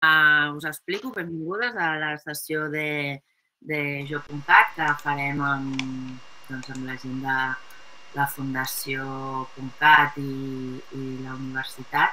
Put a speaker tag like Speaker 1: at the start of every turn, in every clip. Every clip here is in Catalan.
Speaker 1: Us explico, benvingudes a la sessió de Jo.cat que farem amb la gent de la Fundació.cat i la universitat.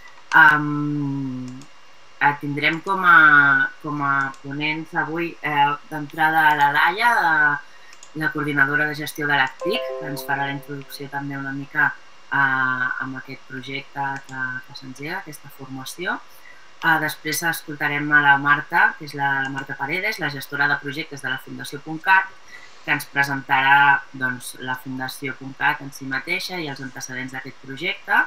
Speaker 1: Tindrem com a ponents avui d'entrada a la Laia, la coordinadora de gestió de l'ACTIC, que ens farà la introducció també una mica amb aquest projecte que s'engega, aquesta formació. Després escoltarem a la Marta, que és la Marta Paredes, la gestora de projectes de la Fundació.cat, que ens presentarà la Fundació.cat en si mateixa i els antecedents d'aquest projecte.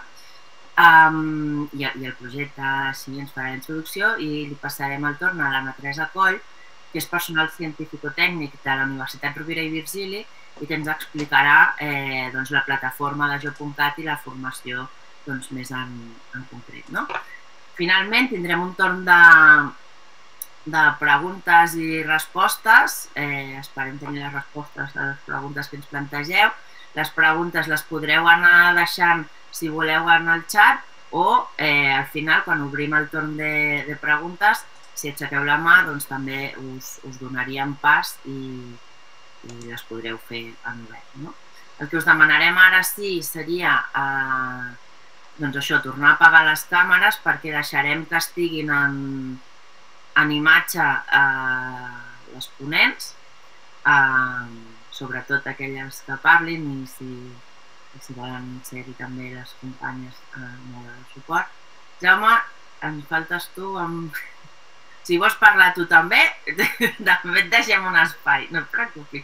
Speaker 1: I el projecte així ens farà la introducció i li passarem el torn a l'Anna Teresa Coll, que és personal científico-tècnic de la Universitat Rovira i Virgili i que ens explicarà la plataforma de Jo.cat i la formació més en concret. Finalment tindrem un torn de preguntes i respostes. Esperem tenir les respostes a les preguntes que ens plantegeu. Les preguntes les podreu anar deixant, si voleu, en el xat o al final, quan obrim el torn de preguntes, si aixequeu la mà, també us donaríem pas i les podreu fer en obert. El que us demanarem ara sí seria tornar a apagar les càmeres perquè deixarem que estiguin en imatge les ponents, sobretot aquelles que parlin i si volen ser-hi també les companyes de suport. Jaume, ens faltes tu. Si vols parlar tu també, també et deixem un espai, no et preocupis.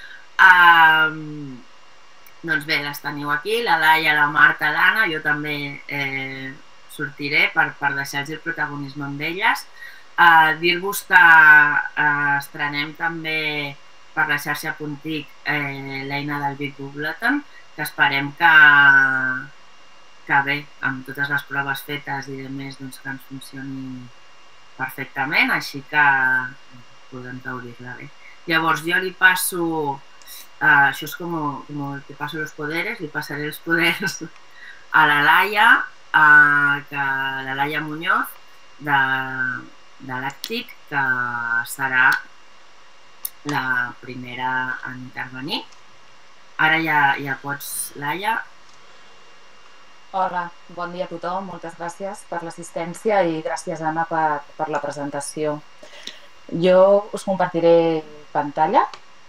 Speaker 1: Doncs bé, les teniu aquí, la Laia, la Marta, l'Anna, jo també sortiré per deixar-los el protagonisme amb elles. Dir-vos que estrenem també per la xarxa Puntic l'eina del Big Bulletin, que esperem que bé, amb totes les proves fetes i demés, que ens funcioni perfectament, així que podem gaudir-la bé. Llavors jo li passo... Això és com te paso los poderes, li passaré els poders a la Laia, la Laia Muñoz, de l'ACTIC, que serà la primera a intervenir. Ara ja pots, Laia.
Speaker 2: Hola, bon dia a tothom, moltes gràcies per l'assistència i gràcies, Anna, per la presentació. Jo us compartiré pantalla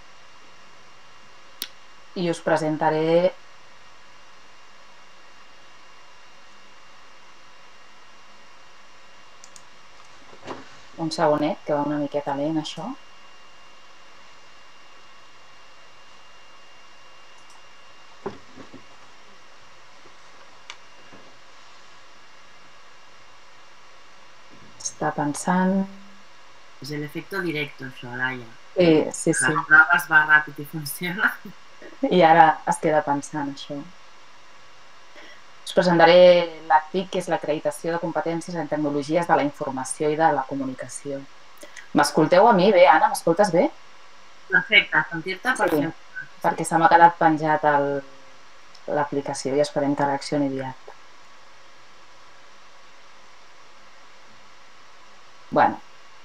Speaker 2: i us presentaré un segonet, que va una miqueta lent això. Està pensant...
Speaker 1: És l'efecte directe, això, Laia.
Speaker 2: Sí.
Speaker 1: Les proves va ràpid i funciona.
Speaker 2: I ara es queda pensant això. Us presentaré l'ACTIC, que és l'acreditació de competències en tecnologies de la informació i de la comunicació. M'escolteu a mi bé, Anna? M'escoltes bé?
Speaker 1: Perfecte, sentir-te perfecte.
Speaker 2: Perquè se m'ha quedat penjat l'aplicació i esperem que reaccioni aviat. Bueno.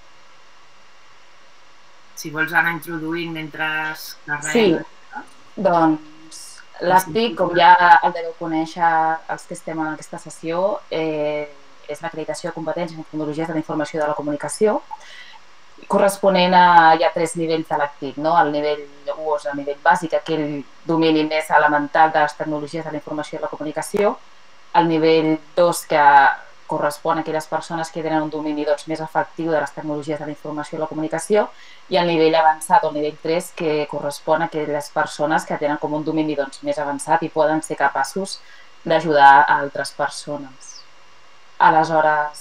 Speaker 1: Si vols anar introduint mentre carregues...
Speaker 2: Sí. Doncs l'ACTIC, com ja el deveu conèixer els que estem en aquesta sessió, és l'acreditació de competències en tecnologies de la informació i de la comunicació, corresponent hi ha 3 nivells de l'ACTIC. El nivell 1 és el nivell bàsic, aquell domini més elemental de les tecnologies de la informació i la comunicació. El nivell 2, que correspon a aquelles persones que tenen un domini més efectiu de les tecnologies de la informació i la comunicació, i el nivell avançat, o el nivell 3, que correspon a aquelles persones que tenen com un domini més avançat i poden ser capaços d'ajudar a altres persones. Aleshores,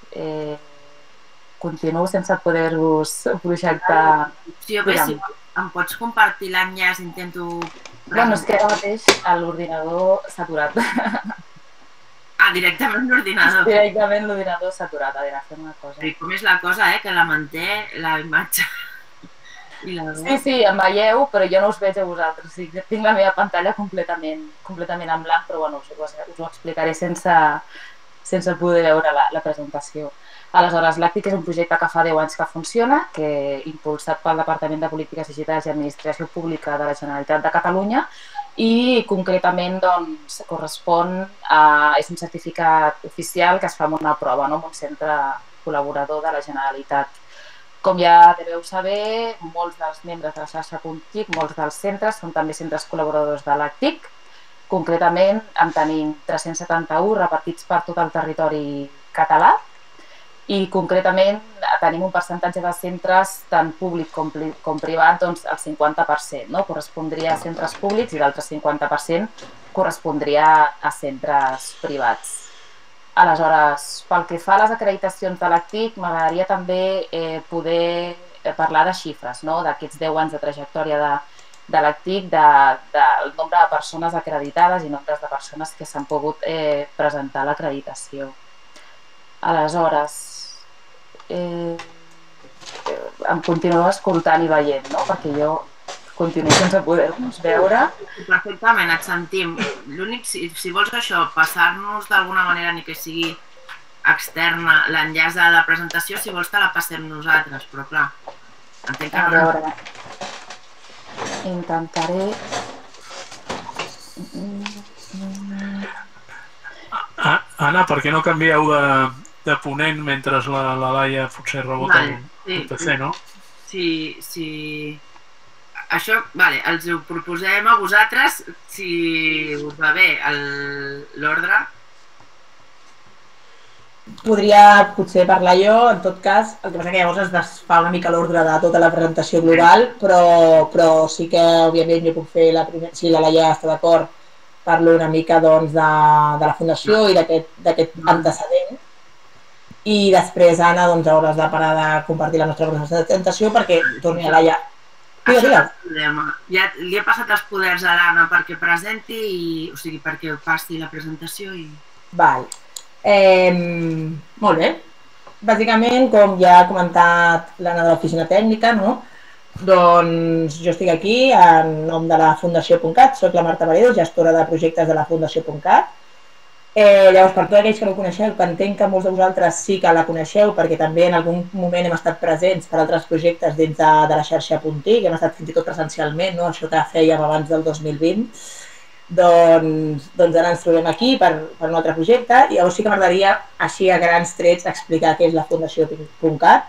Speaker 2: continuo sense poder-vos projectar...
Speaker 1: Si em pots compartir l'enllaç, intento...
Speaker 2: Bueno, és que ara mateix l'ordinador s'ha aturat.
Speaker 1: Directament l'ordinador.
Speaker 2: Directament l'ordinador s'ha aturat. A veure, fem una cosa.
Speaker 1: I com és la cosa, que la manté la imatge.
Speaker 2: Sí, em veieu, però jo no us veig a vosaltres. Tinc la meva pantalla completament en blanc, però bueno, us ho explicaré sense poder veure la presentació. Aleshores, l'Àctic és un projecte que fa 10 anys que funciona, que impulsat pel Departament de Polítiques Digitals i Administració Pública de la Generalitat de Catalunya, i concretament doncs, és un certificat oficial que es fa amb una prova, no? En un centre col·laborador de la Generalitat. Com ja deveu saber, molts dels membres de la xarxa .tic, molts dels centres són també centres col·laboradors de l'Àctic. Concretament en tenim 371 repartits per tot el territori català i concretament tenim un percentatge de centres tant públic com privat, doncs el 50%, no? Correspondria a centres públics i l'altre 50% correspondria a centres privats. Aleshores, pel que fa a les acreditacions de l'Àctic, m'agradaria també poder parlar de xifres, no? D'aquests 10 anys de trajectòria de l'Àctic, del nombre de persones acreditades i nombres de persones que s'han pogut presentar a l'acreditació. Aleshores, em continuo escoltant i veient, no? Perquè jo continuo sense poder-nos veure.
Speaker 1: Perfectament, et sentim. L'únic, si vols això, passar-nos d'alguna manera, ni que sigui externa, l'enllaç de la presentació, si vols te la passem nosaltres, però clar, entenc que no.
Speaker 2: A veure, intentaré...
Speaker 3: Anna, per què no canvieu de ponent mentre la Laia potser rebota el PC, no?
Speaker 1: Sí. Això, els ho proposem a vosaltres, si us va bé l'ordre.
Speaker 4: Podria potser parlar jo, en tot cas, el que passa que llavors es desfà una mica l'ordre de tota la presentació global, però sí que, òbviament, jo puc fer la primera, si la Laia està d'acord, parlo una mica doncs, de la fundació i d'aquest antecedent. I després, Anna, doncs, hauràs de parar de compartir la nostra presentació perquè torni a Laia.
Speaker 1: Ja li he passat els poders a l'Anna perquè presenti, o sigui, perquè passi la presentació i...
Speaker 4: Val. Molt bé. Bàsicament, com ja ha comentat l'Anna de l'oficina tècnica, no? Doncs jo estic aquí en nom de la Fundació.cat, soc la Marta Varedo, gestora de projectes de la Fundació.cat. Llavors, per tots aquells que no ho coneixeu, que entenc que molts de vosaltres sí que la coneixeu, perquè també en algun moment hem estat presents per altres projectes dins de la xarxa .tic, hem estat fins i tot presencialment, no? Això que fèiem abans del 2020, doncs ara ens trobem aquí per un altre projecte i llavors sí que m'agradaria, així a grans trets, explicar què és la Fundació.cat.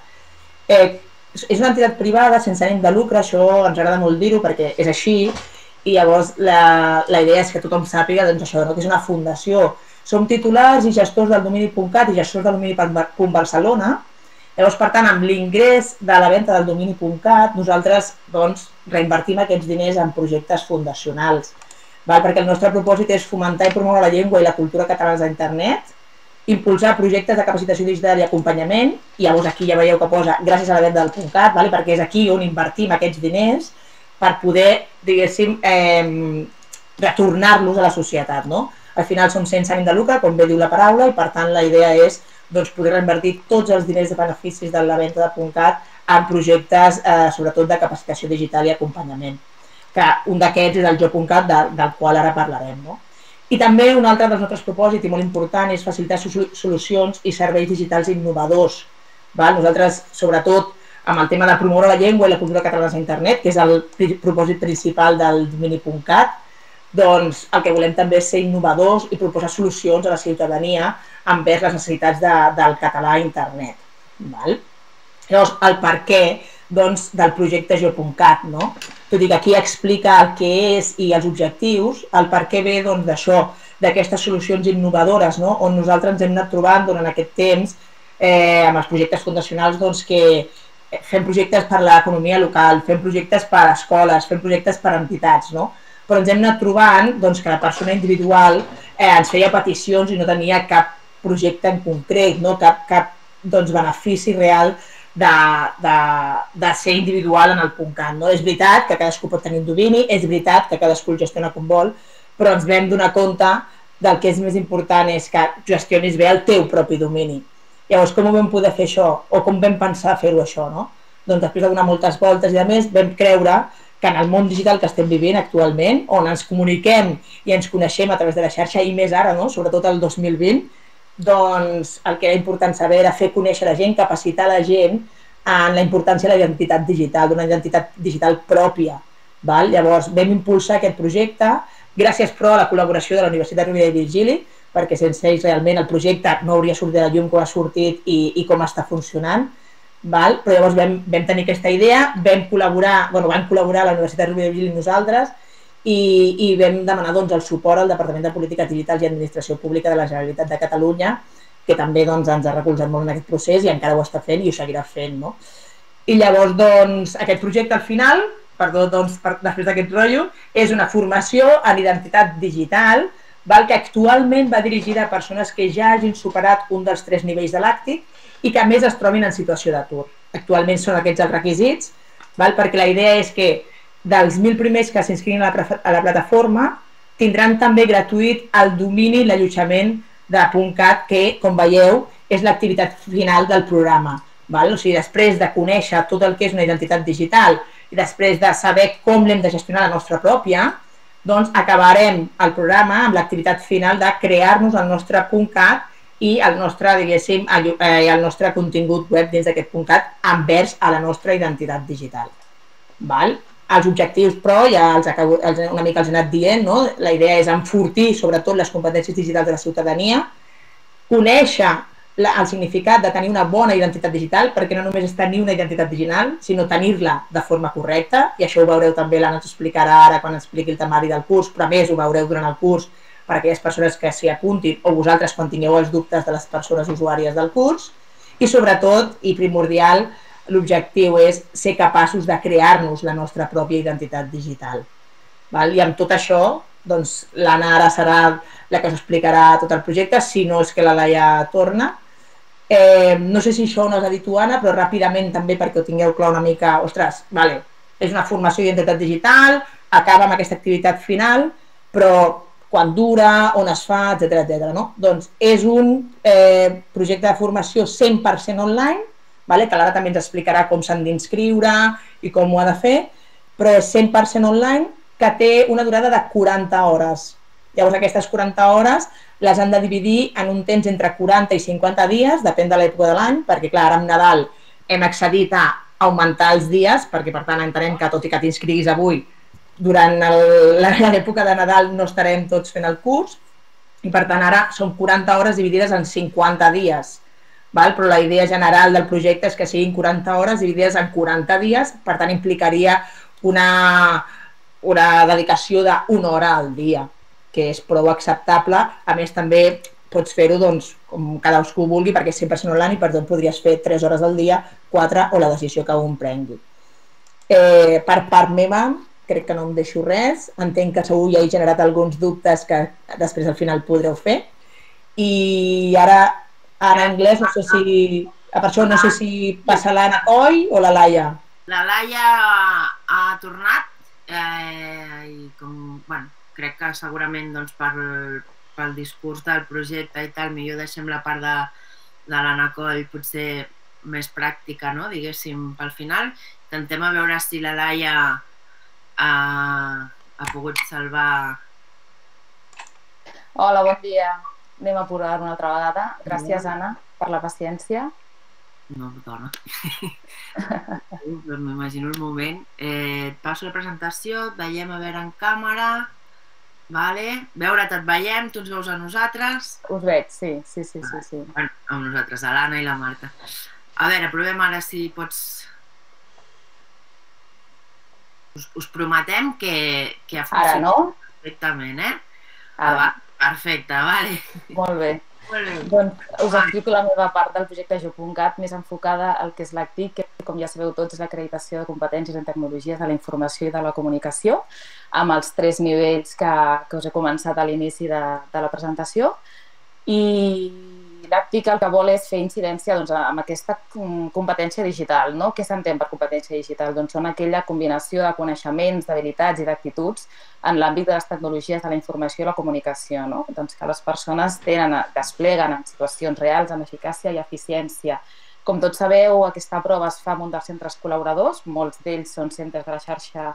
Speaker 4: És una entitat privada sense ànim de lucre, això ens agrada molt dir-ho perquè és així, i llavors la idea és que tothom sàpiga doncs, això, no? Que és una fundació. Som titulars i gestors del domini.cat i gestors del domini.barcelona. Llavors, per tant, amb l'ingrés de la venda del domini.cat, nosaltres doncs, reinvertim aquests diners en projectes fundacionals, perquè el nostre propòsit és fomentar i promoure la llengua i la cultura catalana a internet, impulsar projectes de capacitació digital i acompanyament, i llavors aquí ja veieu que posa gràcies a la venda del .cat, perquè és aquí on invertim aquests diners per poder, diguéssim, retornar-los a la societat, no? Al final són sense ànim de lucre, com bé diu la paraula, i per tant la idea és poder reinvertir tots els diners de beneficis de la venda de .cat en projectes, sobretot de capacitació digital i acompanyament. Que un d'aquests és el Jo.cat, del qual ara parlarem. I també un altre dels nostres propòsits, i molt important, és facilitar solucions i serveis digitals innovadors. Nosaltres, sobretot, amb el tema de promoure la llengua i la cultura catalana a internet, que és el propòsit principal del domini.cat, doncs el que volem també és ser innovadors i proposar solucions a la ciutadania envers les necessitats del català a internet. Llavors, el per què del projecte Jo.cat, tot i que aquí explica el que és i els objectius, el per què ve d'això, d'aquestes solucions innovadores, on nosaltres ens hem anat trobant durant aquest temps amb els projectes fundacionals que fem projectes per l'economia local, fem projectes per escoles, fem projectes per entitats, però ens hem anat trobant que la persona individual ens feia peticions i no tenia cap projecte en concret, cap benefici real de ser individual en el .cat. És veritat que cadascú pot tenir un domini, és veritat que cadascú el gestiona com vol, però ens vam donar compte del que és més important és que gestionis bé el teu propi domini. Llavors, com ho vam poder fer això? O com vam pensar fer-ho això? Doncs després de donar moltes voltes i a més vam creure que en el món digital que estem vivint actualment, on ens comuniquem i ens coneixem a través de la xarxa i més ara, sobretot el 2020, doncs el que era important saber era fer conèixer la gent, capacitar la gent en la importància de la identitat digital, d'una identitat digital pròpia. Val? Llavors vam impulsar aquest projecte, gràcies però a la col·laboració de la Universitat Rovira i Virgili, perquè sense ells realment el projecte no hauria sortit de la llum com ha sortit i com està funcionant. Val? Però llavors vam tenir aquesta idea, van col·laborar la Universitat Rovira i Virgili i nosaltres i vam demanar doncs, el suport al Departament de Polítiques Digitals i Administració Pública de la Generalitat de Catalunya, que també doncs, ens ha recolzat molt en aquest procés i encara ho està fent i ho seguirà fent. No? I llavors doncs, aquest projecte al final, després d'aquest rotllo, és una formació en identitat digital que actualment va dirigida a persones que ja hagin superat un dels 3 nivells de l'ACTIC i que a més es trobin en situació d'atur. Actualment són aquests els requisits, perquè la idea és que dels 1.000 primers que s'inscriguin a la plataforma tindran també gratuït el domini i l'allotjament de .cat, que, com veieu, és l'activitat final del programa. O sigui, després de conèixer tot el que és una identitat digital i després de saber com l'hem de gestionar la nostra pròpia, doncs acabarem el programa amb l'activitat final de crear-nos el nostre .cat i el nostre, diguéssim, el nostre contingut web dins d'aquest .cat envers a la nostra identitat digital. Els objectius, però, ja una mica els he anat dient, la idea és enfortir sobretot les competències digitals de la ciutadania, conèixer el significat de tenir una bona identitat digital, perquè no només és tenir una identitat digital, sinó tenir-la de forma correcta, i això ho veureu també, l'Anna ens explicarà ara quan expliqui el temari del curs, però a més ho veureu durant el curs per a aquelles persones que s'hi apuntin o vosaltres quan tingueu els dubtes de les persones usuàries del curs, i sobretot, i primordial, l'objectiu és ser capaços de crear-nos la nostra pròpia identitat digital. I amb tot això, doncs l'Anna ara serà la que us explicarà tot el projecte, si no és que la Laia torna. No sé si això no us ha dit tu, Anna, però ràpidament també perquè ho tingueu clar una mica, ostres, és una formació d'identitat digital, acaba amb aquesta activitat final, però quan dura, on es fa, etc. Doncs és un projecte de formació 100% online, que l'Anna també ens explicarà com s'han d'inscriure i com ho ha de fer, però és 100% online, que té una durada de 40 hores. Llavors aquestes 40 hores les han de dividir en un temps entre 40 i 50 dies, depèn de l'època de l'any, perquè clar, ara amb Nadal hem accedit a augmentar els dies, perquè per tant entenem que tot i que t'inscriguis avui, durant l'època de Nadal no estarem tots fent el curs, i per tant ara són 40 hores dividides en 50 dies, però la idea general del projecte és que siguin 40 hores dividides en 40 dies, per tant implicaria una dedicació d'una hora al dia, que és prou acceptable. A més també pots fer-ho com cadascú vulgui, perquè és 100% online i per tant podries fer 3 hores al dia, 4 o la decisió que un prengui. Per part meva, crec que no em deixo res, entenc que segur ja he generat alguns dubtes que després al final podreu fer, i ara en anglès, no sé si... Per això no sé si passa l'Anna Coll o la Laia.
Speaker 1: La Laia ha tornat i crec que segurament pel discurs del projecte i tal, millor deixem la part de l'Anna Coll potser més pràctica, diguéssim, pel final. Intentem a veure si la Laia ha pogut salvar...
Speaker 2: Hola, bon dia. Anem a provar una altra vegada. Gràcies, Anna, per la paciència.
Speaker 1: No, dona. M'imagino el moment. Et passo la presentació, et veiem a veure en càmera. Veure't et veiem, tu ens veus a nosaltres.
Speaker 2: Us veig, sí.
Speaker 1: Bueno, amb nosaltres, a l'Anna i la Marta. A veure, provem ara si pots... Us prometem que ha funcionat.
Speaker 2: Ara, no?
Speaker 1: Perfectament,
Speaker 2: Ara.
Speaker 1: Perfecte, vale.
Speaker 2: Molt bé. Doncs us explico la meva part del projecte Jo.cat, més enfocada al que és l'ACTIC, que com ja sabeu tots és l'acreditació de competències en tecnologies de la informació i de la comunicació, amb els 3 nivells que us he començat a l'inici de la presentació. I l'ACTIC el que vol és fer incidència amb aquesta competència digital. Què s'entén per competència digital? Doncs són aquella combinació de coneixements, d'habilitats i d'actituds en l'àmbit de les tecnologies de la informació i la comunicació, doncs que les persones despleguen en situacions reals amb eficàcia i eficiència. Com tots sabeu, aquesta prova es fa en un dels centres col·laboradors, molts d'ells són centres de la xarxa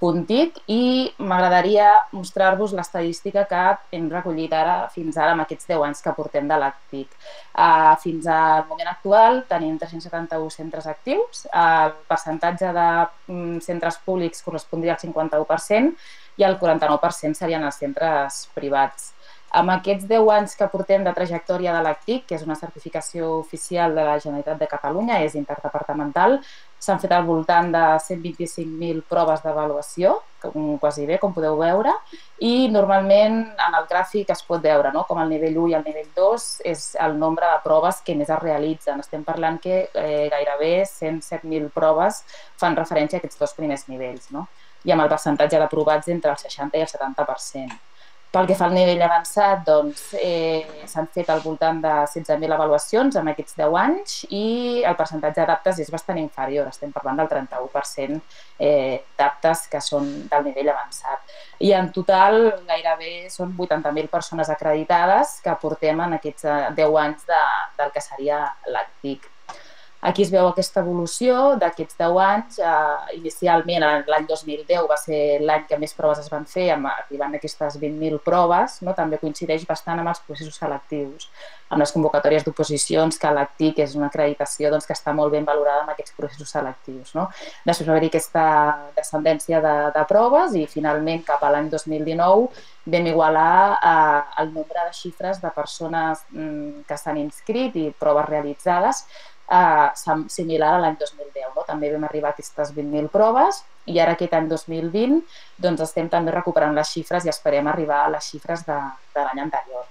Speaker 2: .tic i m'agradaria mostrar-vos l'estadística que hem recollit fins ara amb aquests 10 anys que portem de l'ACTIC. Fins al moment actual tenim 371 centres actius, el percentatge de centres públics correspondria al 51% i el 49% serien els centres privats. Amb aquests 10 anys que portem de trajectòria de l'ACTIC, que és una certificació oficial de la Generalitat de Catalunya, és interdepartamental, s'han fet al voltant de 125.000 proves d'avaluació, quasi bé, com podeu veure, i normalment en el gràfic es pot veure com el nivell 1 i el nivell 2 és el nombre de proves que més es realitzen. Estem parlant que gairebé 107.000 proves fan referència a aquests dos primers nivells, i amb el percentatge d'aprovats entre el 60 i el 70%. Pel que fa al nivell avançat, s'han fet al voltant de 16.000 avaluacions en aquests 10 anys i el percentatge d'aptes és bastant inferior, estem parlant del 31% d'aptes que són del nivell avançat. I en total gairebé són 80.000 persones acreditades que portem en aquests 10 anys del que seria l'ACTIC. Aquí es veu aquesta evolució d'aquests 10 anys. Inicialment, l'any 2010 va ser l'any que més proves es van fer, arribant a aquestes 20.000 proves. També coincideix bastant amb els processos selectius, amb les convocatòries d'oposicions, que l'ACTIC és una acreditació que està molt ben valorada amb aquests processos selectius. Després va haver-hi aquesta descendència de proves i finalment cap a l'any 2019 vam igualar el nombre de xifres de persones que s'han inscrit i proves realitzades similar a l'any 2010. També vam arribar a aquestes 20.000 proves i ara aquest any 2020 estem també recuperant les xifres i esperem arribar a les xifres de l'any anterior.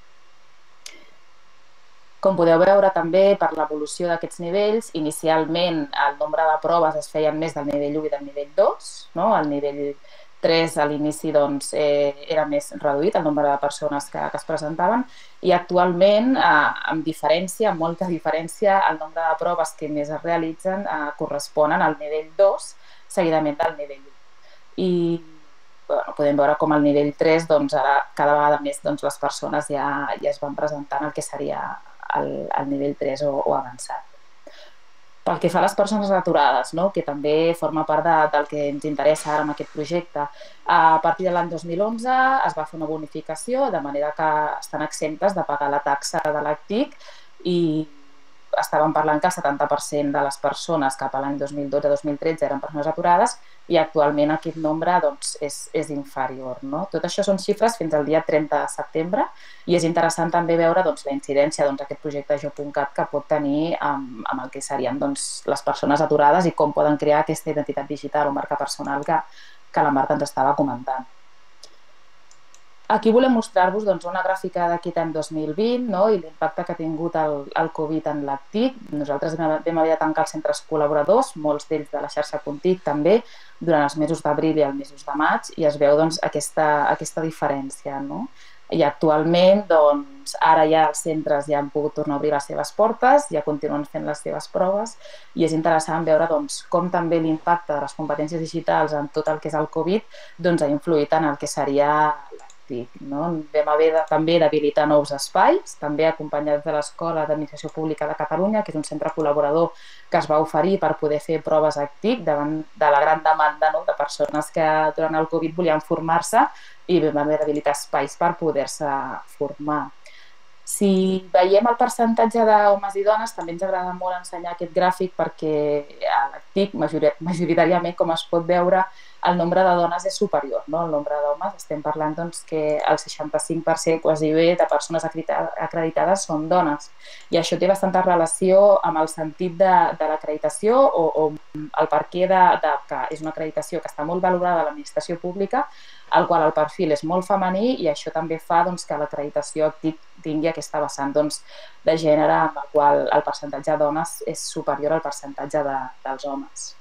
Speaker 2: Com podeu veure també per l'evolució d'aquests nivells, inicialment el nombre de proves es feien més del nivell 1 i del nivell 2, el nivell 3 a l'inici era més reduït el nombre de persones que es presentaven i actualment, amb diferència, amb molta diferència, el nombre de proves que més es realitzen corresponen al nivell 2 seguidament del nivell 1. I podem veure com al nivell 3 ara cada vegada més les persones ja es van presentant el que seria el nivell 3 o avançat. Pel que fa a les persones aturades, que també forma part del que ens interessa ara amb aquest projecte, a partir de l'any 2011 es va fer una bonificació de manera que estan exemptes de pagar la taxa de l'ACTIC i estàvem parlant que el 70% de les persones cap a l'any 2012-2013 eren persones aturades i actualment aquest nombre és inferior. Tot això són xifres fins al dia 30 de setembre i és interessant també veure la incidència d'aquest projecte Jo.cat que pot tenir amb el que serien les persones aturades i com poden crear aquesta identitat digital o marca personal que la Marta ens estava comentant. Aquí volem mostrar-vos una gràfica d'aquest any 2020 i l'impacte que ha tingut el Covid en l'ACTIC. Nosaltres vam haver de tancar els centres col·laboradors, molts d'ells de la xarxa .tic també, durant els mesos d'abril i els mesos de maig, i es veu aquesta diferència. I actualment, ara ja els centres ja han pogut tornar a obrir les seves portes, ja continuen fent les seves proves, i és interessant veure com també l'impacte de les competències digitals en tot el que és el Covid ha influït en el que seria Vam haver també d'habilitar nous espais, també acompanyats de l'Escola d'Administració Pública de Catalunya, que és un centre col·laborador que es va oferir per poder fer proves ACTIC davant de la gran demanda de persones que durant el Covid volien formar-se i vam haver d'habilitar espais per poder-se formar. Si veiem el percentatge d'homes i dones, també ens agrada molt ensenyar aquest gràfic perquè a l'ACTIC, majoritàriament, com es pot veure, el nombre de dones és superior. El nombre d'homes, estem parlant que el 65% quasi bé de persones acreditades són dones. I això té bastanta relació amb el sentit de l'acreditació o el perquè que és una acreditació que està molt valorada a l'administració pública, el qual el perfil és molt femení i això també fa que l'acreditació ACTIC tingui aquesta vessant de gènere amb el qual el percentatge de dones és superior al percentatge dels homes.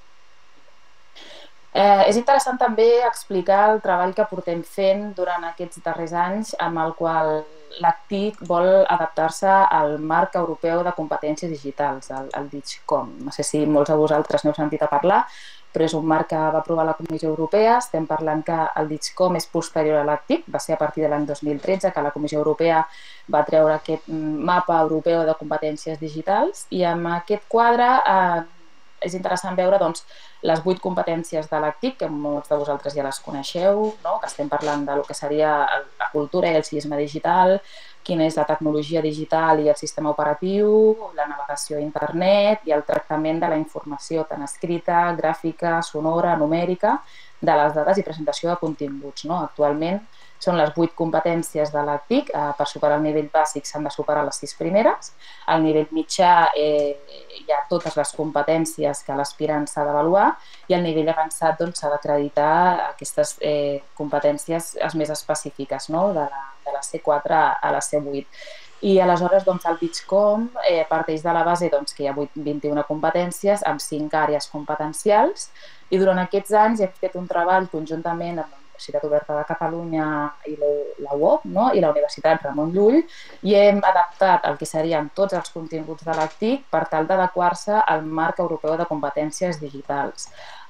Speaker 2: És interessant també explicar el treball que portem fent durant aquests darrers anys amb el qual l'ACTIC vol adaptar-se al marc europeu de competències digitals, el DIGCOM. No sé si molts de vosaltres n'heu sentit a parlar, però és un marc que va aprovar la Comissió Europea. Estem parlant que el DIGCOM és posterior a l'ACTIC, va ser a partir de l'any 2013 que la Comissió Europea va treure aquest mapa europeu de competències digitals i amb aquest quadre és interessant veure doncs, les 8 competències de la TIC, que molts de vosaltres ja les coneixeu, no? Que estem parlant del que seria la cultura i el civisme digital, quina és la tecnologia digital i el sistema operatiu, la navegació a internet i el tractament de la informació tant escrita, gràfica, sonora, numèrica, de les dades i presentació de continguts. No? Actualment són les 8 competències de la TIC. Per superar el nivell bàsic s'han de superar les 6 primeres. Al nivell mitjà hi ha totes les competències que l'aspirant s'ha d'avaluar i al nivell avançat s'ha d'acreditar aquestes competències més específiques, no? de la C4 a la C8. I aleshores el BITSCOM parteix de la base que hi ha 21 competències amb 5 àrees competencials i durant aquests anys hem fet un treball conjuntament amb la Universitat Oberta de Catalunya i la UOC, no? I la Universitat Ramon Llull, i hem adaptat el que serien tots els continguts de la TIC per tal d'adequar-se al marc europeu de competències digitals.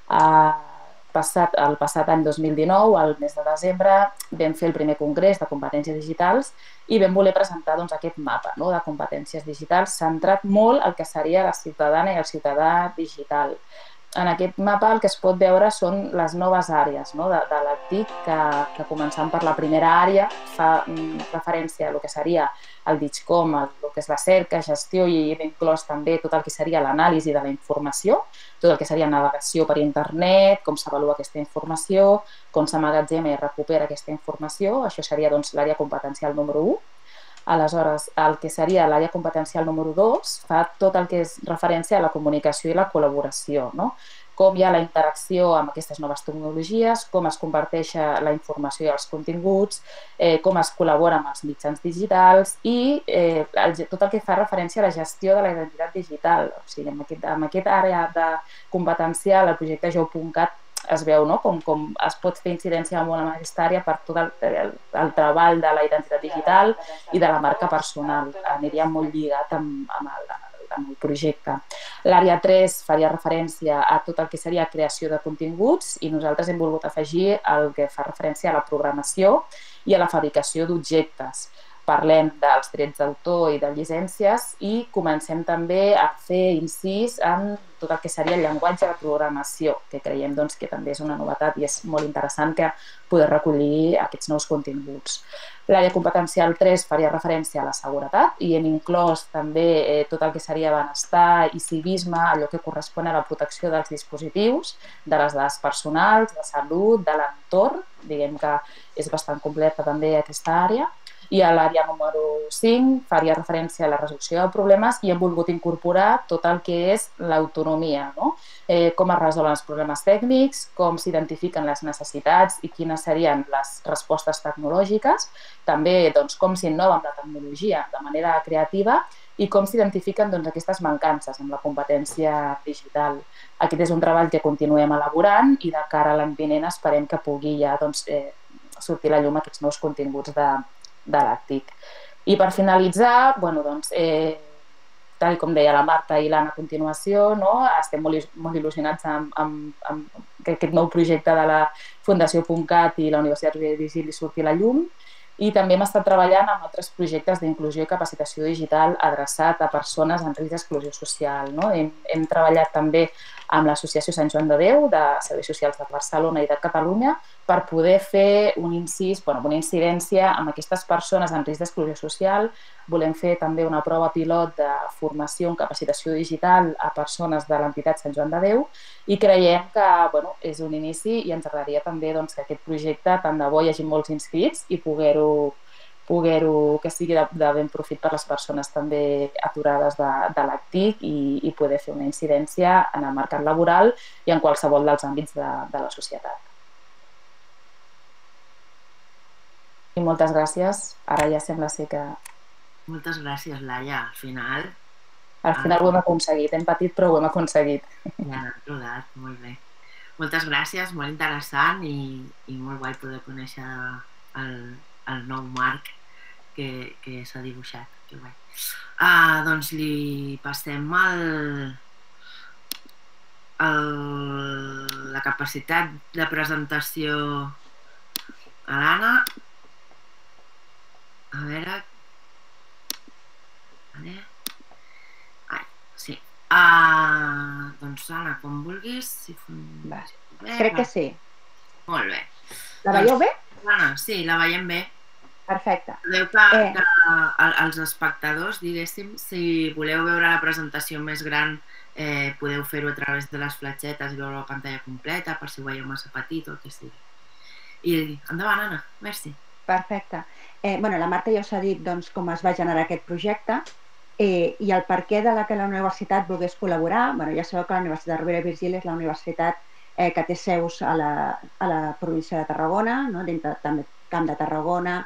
Speaker 2: El passat any 2019, al mes de desembre, vam fer el primer congrés de competències digitals i vam voler presentar aquest mapa de competències digitals centrat molt al que seria la ciutadana i el ciutadà digital. En aquest mapa el que es pot veure són les noves àrees de la TIC, que començant per la primera àrea fa referència a el que seria el DIGCOM, el que és la cerca, gestió i hem inclòs també tot el que seria l'anàlisi de la informació, tot el que seria navegació per internet, com s'avalua aquesta informació, com s'emmagatzema i recupera aquesta informació. Això seria l'àrea competencial número 1. Aleshores, el que seria l'àrea competencial número 2 fa tot el que és referència a la comunicació i la col·laboració, no? Com hi ha la interacció amb aquestes noves tecnologies, com es comparteix la informació i els continguts, com es col·labora amb els mitjans digitals i tot el que fa referència a la gestió de la identitat digital. O sigui, en aquesta àrea competencial, el projecte Jo.cat es veu com es pot fer incidència molt en aquesta àrea per tot el treball de la identitat digital i de la marca personal. Aniria molt lligat amb el projecte. L'àrea 3 faria referència a tot el que seria creació de continguts i nosaltres hem volgut afegir el que fa referència a la programació i a la fabricació d'objectes. Parlem dels drets d'autor i de llicències i comencem també a fer incís en tot el que seria el llenguatge de programació, que creiem que també és una novetat i és molt interessant que poder recollir aquests nous continguts. L'àrea competencial 3 faria referència a la seguretat i hem inclòs també tot el que seria benestar i civisme, allò que correspon a la protecció dels dispositius, de les dades personals, de salut, de l'entorn. Diguem que és bastant completa també aquesta àrea. I a l'àrea número 5 faria referència a la resolució de problemes i hem volgut incorporar tot el que és l'autonomia, no? Com es resolen els problemes tècnics, com s'identifiquen les necessitats i quines serien les respostes tecnològiques, també com s'innova amb la tecnologia de manera creativa i com s'identifiquen aquestes mancances amb la competència digital. Aquest és un treball que continuem elaborant i de cara a l'any vinent esperem que pugui ja sortir a la llum aquests nous continguts de la TIC. I per finalitzar, tal com deia la Marta i l'Anna a continuació, estem molt il·lusionats amb que aquest nou projecte de la Fundació.cat i la Universitat Rovira i Virgili surti a la llum i també hem estat treballant amb altres projectes d'inclusió i capacitació digital adreçat a persones en risc d'exclusió social. Hem treballat també amb l'Associació Sant Joan de Déu de Serveis Socials de Barcelona i de Catalunya per poder fer una incidència amb aquestes persones en risc d'exclusió social. Volem fer també una prova pilot de formació en capacitació digital a persones de l'entitat Sant Joan de Déu i creiem que és un inici i ens agradaria també que aquest projecte tant de bo hi hagi molts inscrits i poder-ho que sigui de ben profit per les persones també aturades de la TIC i poder fer una incidència en el mercat laboral i en qualsevol dels àmbits de la societat. I moltes gràcies. Ara ja sembla ser que...
Speaker 1: Moltes gràcies, Laia.
Speaker 2: Al final ho hem aconseguit. Hem patit, però ho hem aconseguit.
Speaker 1: Ja n'hem rodat, molt bé. Moltes gràcies, molt interessant i molt guai poder conèixer el nou marc que s'ha dibuixat. Que guai. Doncs li passem la capacitat de presentació a l'Anna. A veure... Sí. Doncs, Anna, com vulguis.
Speaker 5: Crec que sí.
Speaker 1: Molt bé.
Speaker 5: La veieu bé?
Speaker 1: Anna, sí, la veiem bé.
Speaker 5: Perfecte.
Speaker 1: Podeu que els espectadors, diguéssim, si voleu veure la presentació més gran, podeu fer-ho a través de les fletxetes i veure la pantalla completa, per si ho veieu massa petit o el que sigui. I endavant, Anna, merci.
Speaker 5: Perfecte. La Marta ja us ha dit com es va generar aquest projecte i el perquè de que la universitat volgués col·laborar. Ja sabeu que la Universitat Rovira i Virgili és la universitat que té seus a la província de Tarragona, dintre també Camp de Tarragona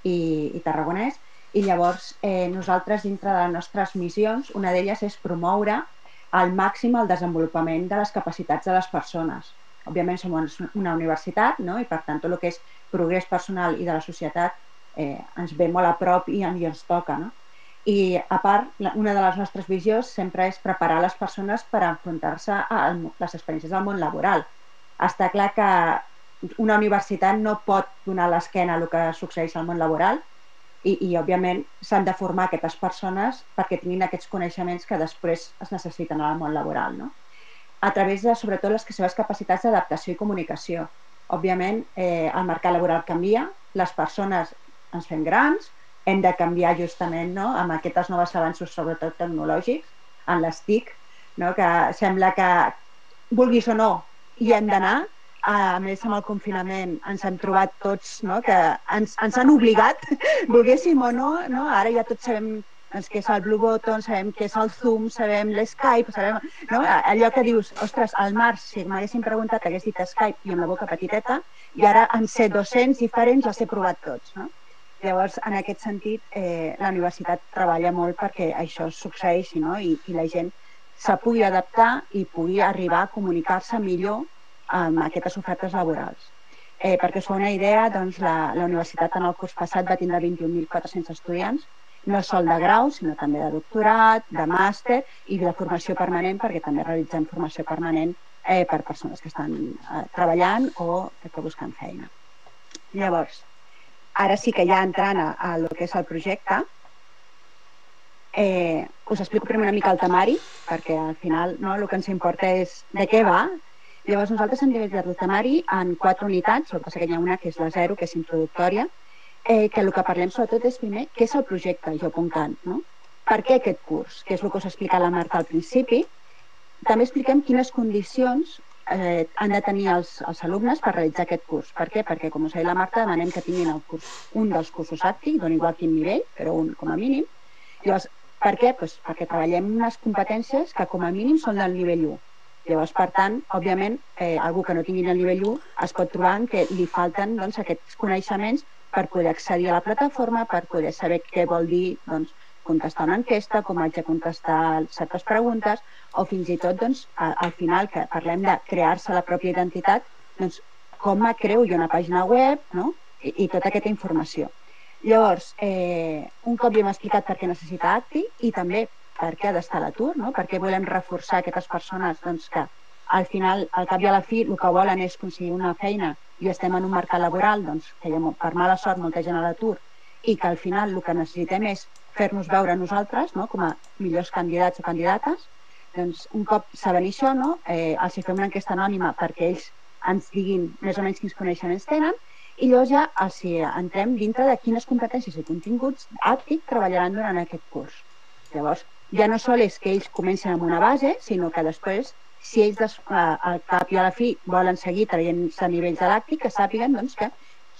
Speaker 5: i Tarragonès, i llavors nosaltres dintre de les nostres missions, una d'elles és promoure al màxim el desenvolupament de les capacitats de les persones. Òbviament som una universitat i per tant tot el que és progrés personal i de la societat ens ve molt a prop i ens toca. I a part, una de les nostres visions sempre és preparar les persones per enfrontar-se a les experiències del món laboral. Està clar que una universitat no pot donar l'esquena a el que succeeix al món laboral i òbviament s'han de formar aquestes persones perquè tinguin aquests coneixements que després es necessiten al món laboral, a través de, sobretot, les seves capacitats d'adaptació i comunicació. Òbviament, el mercat laboral canvia, les persones ens fem grans, hem de canviar justament amb aquests nous avanços, sobretot tecnològics, en les TIC, que sembla que, vulguis o no, hi hem d'anar. A més, amb el confinament ens hem trobat tots que ens han obligat, volguéssim o no, ara ja tots sabem què és el Blue Button, sabem què és el Zoom, sabem l'Skype, sabem allò que dius, ostres, al març, si m'haguessin preguntat, hagués dit Skype i amb la boca petiteta, i ara en sé 200 diferents, els he provat tots. Llavors, en aquest sentit, la universitat treballa molt perquè això succeeixi i la gent se pugui adaptar i pugui arribar a comunicar-se millor amb aquestes ofertes laborals. Perquè us fa una idea, la universitat en el curs passat va tindre 21.400 estudiants, no sol de grau, sinó també de doctorat, de màster i de formació permanent, perquè també realitzem formació permanent per persones que estan treballant o que busquen feina. Llavors, ara sí que ja entrant a lo que és el projecte, us explico primer una mica el temari, perquè al final el que ens importa és de què va. Llavors nosaltres hem dividit el temari en 4 unitats, el que passa que hi ha una que és la 0, que és introductòria, que el que parlem sobretot és primer què és el projecte Jo.cat, per què aquest curs, que és el que us ha explicat la Marta al principi. També expliquem quines condicions han de tenir els alumnes per realitzar aquest curs. Per què? Perquè, com us ha dit la Marta, demanem que tinguin un dels cursos ACTIC, dona igual quin nivell, però un com a mínim. Llavors, per què? Perquè treballem unes competències que com a mínim són del nivell 1. Llavors, per tant, òbviament, algú que no tingui el nivell 1 es pot trobar que li falten aquests coneixements per poder accedir a la plataforma, per poder saber què vol dir contestar una enquesta, com haig de contestar certes preguntes, o fins i tot, al final, que parlem de crear-se la pròpia identitat, com creo jo una pàgina web i tota aquesta informació. Llavors, un cop ja hem explicat per què necessita ACTIC i també per què ha d'estar a l'atur, per què volem reforçar aquestes persones que al final, al cap i a la fi, el que volen és aconseguir una feina i estem en un mercat laboral que hi ha per mala sort molta gent a l'atur i que al final el que necessitem és fer-nos veure nosaltres com a millors candidats o candidates. Doncs un cop saben això, els fem una enquesta anònima perquè ells ens diguin més o menys quins coneixements tenen i llavors ja els entrem dintre de quines competències i continguts ACTIC treballaran durant aquest curs. Llavors, ja no sol és que ells comencin amb una base, sinó que després, si ells al cap i a la fi volen seguir traient-se a nivells de l'ACTIC, que sàpiguen que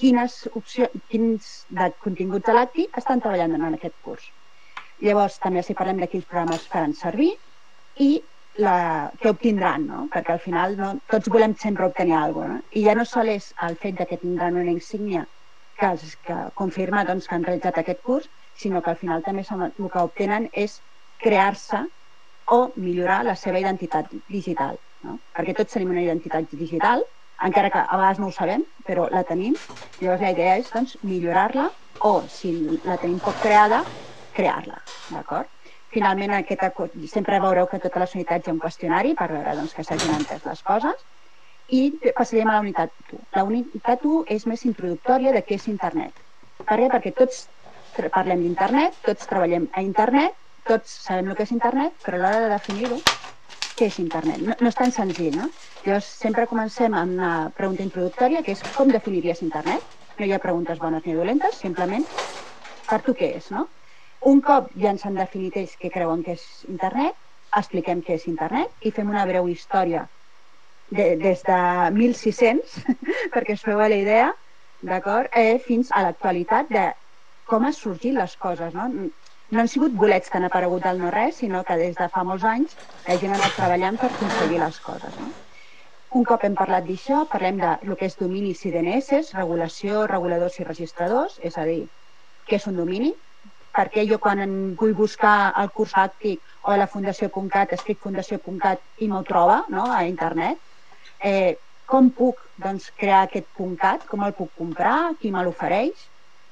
Speaker 5: quins continguts de l'ACTIC estan treballant en aquest curs. Llavors, també si parlem de quins programes faran servir i què obtindran, perquè al final tots volem sempre obtenir alguna cosa. I ja no sol és el fet que tindran una insígnia que confirma que han realitzat aquest curs, sinó que al final també el que obtenen és crear-se o millorar la seva identitat digital. Perquè tots tenim una identitat digital, encara que a vegades no ho sabem, però la tenim. Llavors la idea és millorar-la o, si la tenim poc creada, crear-la. Finalment, sempre veureu que a totes les unitats hi ha un qüestionari per veure que s'hagin entès les coses i passaríem a la unitat 1. La unitat 1 és més introductòria de què és internet. Per què? Perquè tots parlem d'internet, tots treballem a internet, tots sabem el que és internet, però a l'hora de definir-ho què és internet. No és tan senzill, no? Llavors, sempre comencem amb una pregunta introductòria, que és com definiries internet? No hi ha preguntes bones ni dolentes, simplement per tu què és, no? Un cop ja ens han definit ells què creuen que és internet, expliquem què és internet i fem una breu història des de 1600, perquè us feu la idea, d'acord? Fins a l'actualitat de com han sorgit les coses, no? No han sigut bolets que han aparegut del no-res, sinó que des de fa molts anys la gent ha anat treballant per aconseguir les coses, no? Un cop hem parlat d'això, parlem de lo que és dominis i DNS, regulació, reguladors i registradors, és a dir, què és un domini, perquè jo quan vull buscar el curs àctic o a la fundació.cat escric fundació.cat i m'ho troba, no?, a internet. Com puc crear aquest .cat, com el puc comprar, qui me l'ofereix,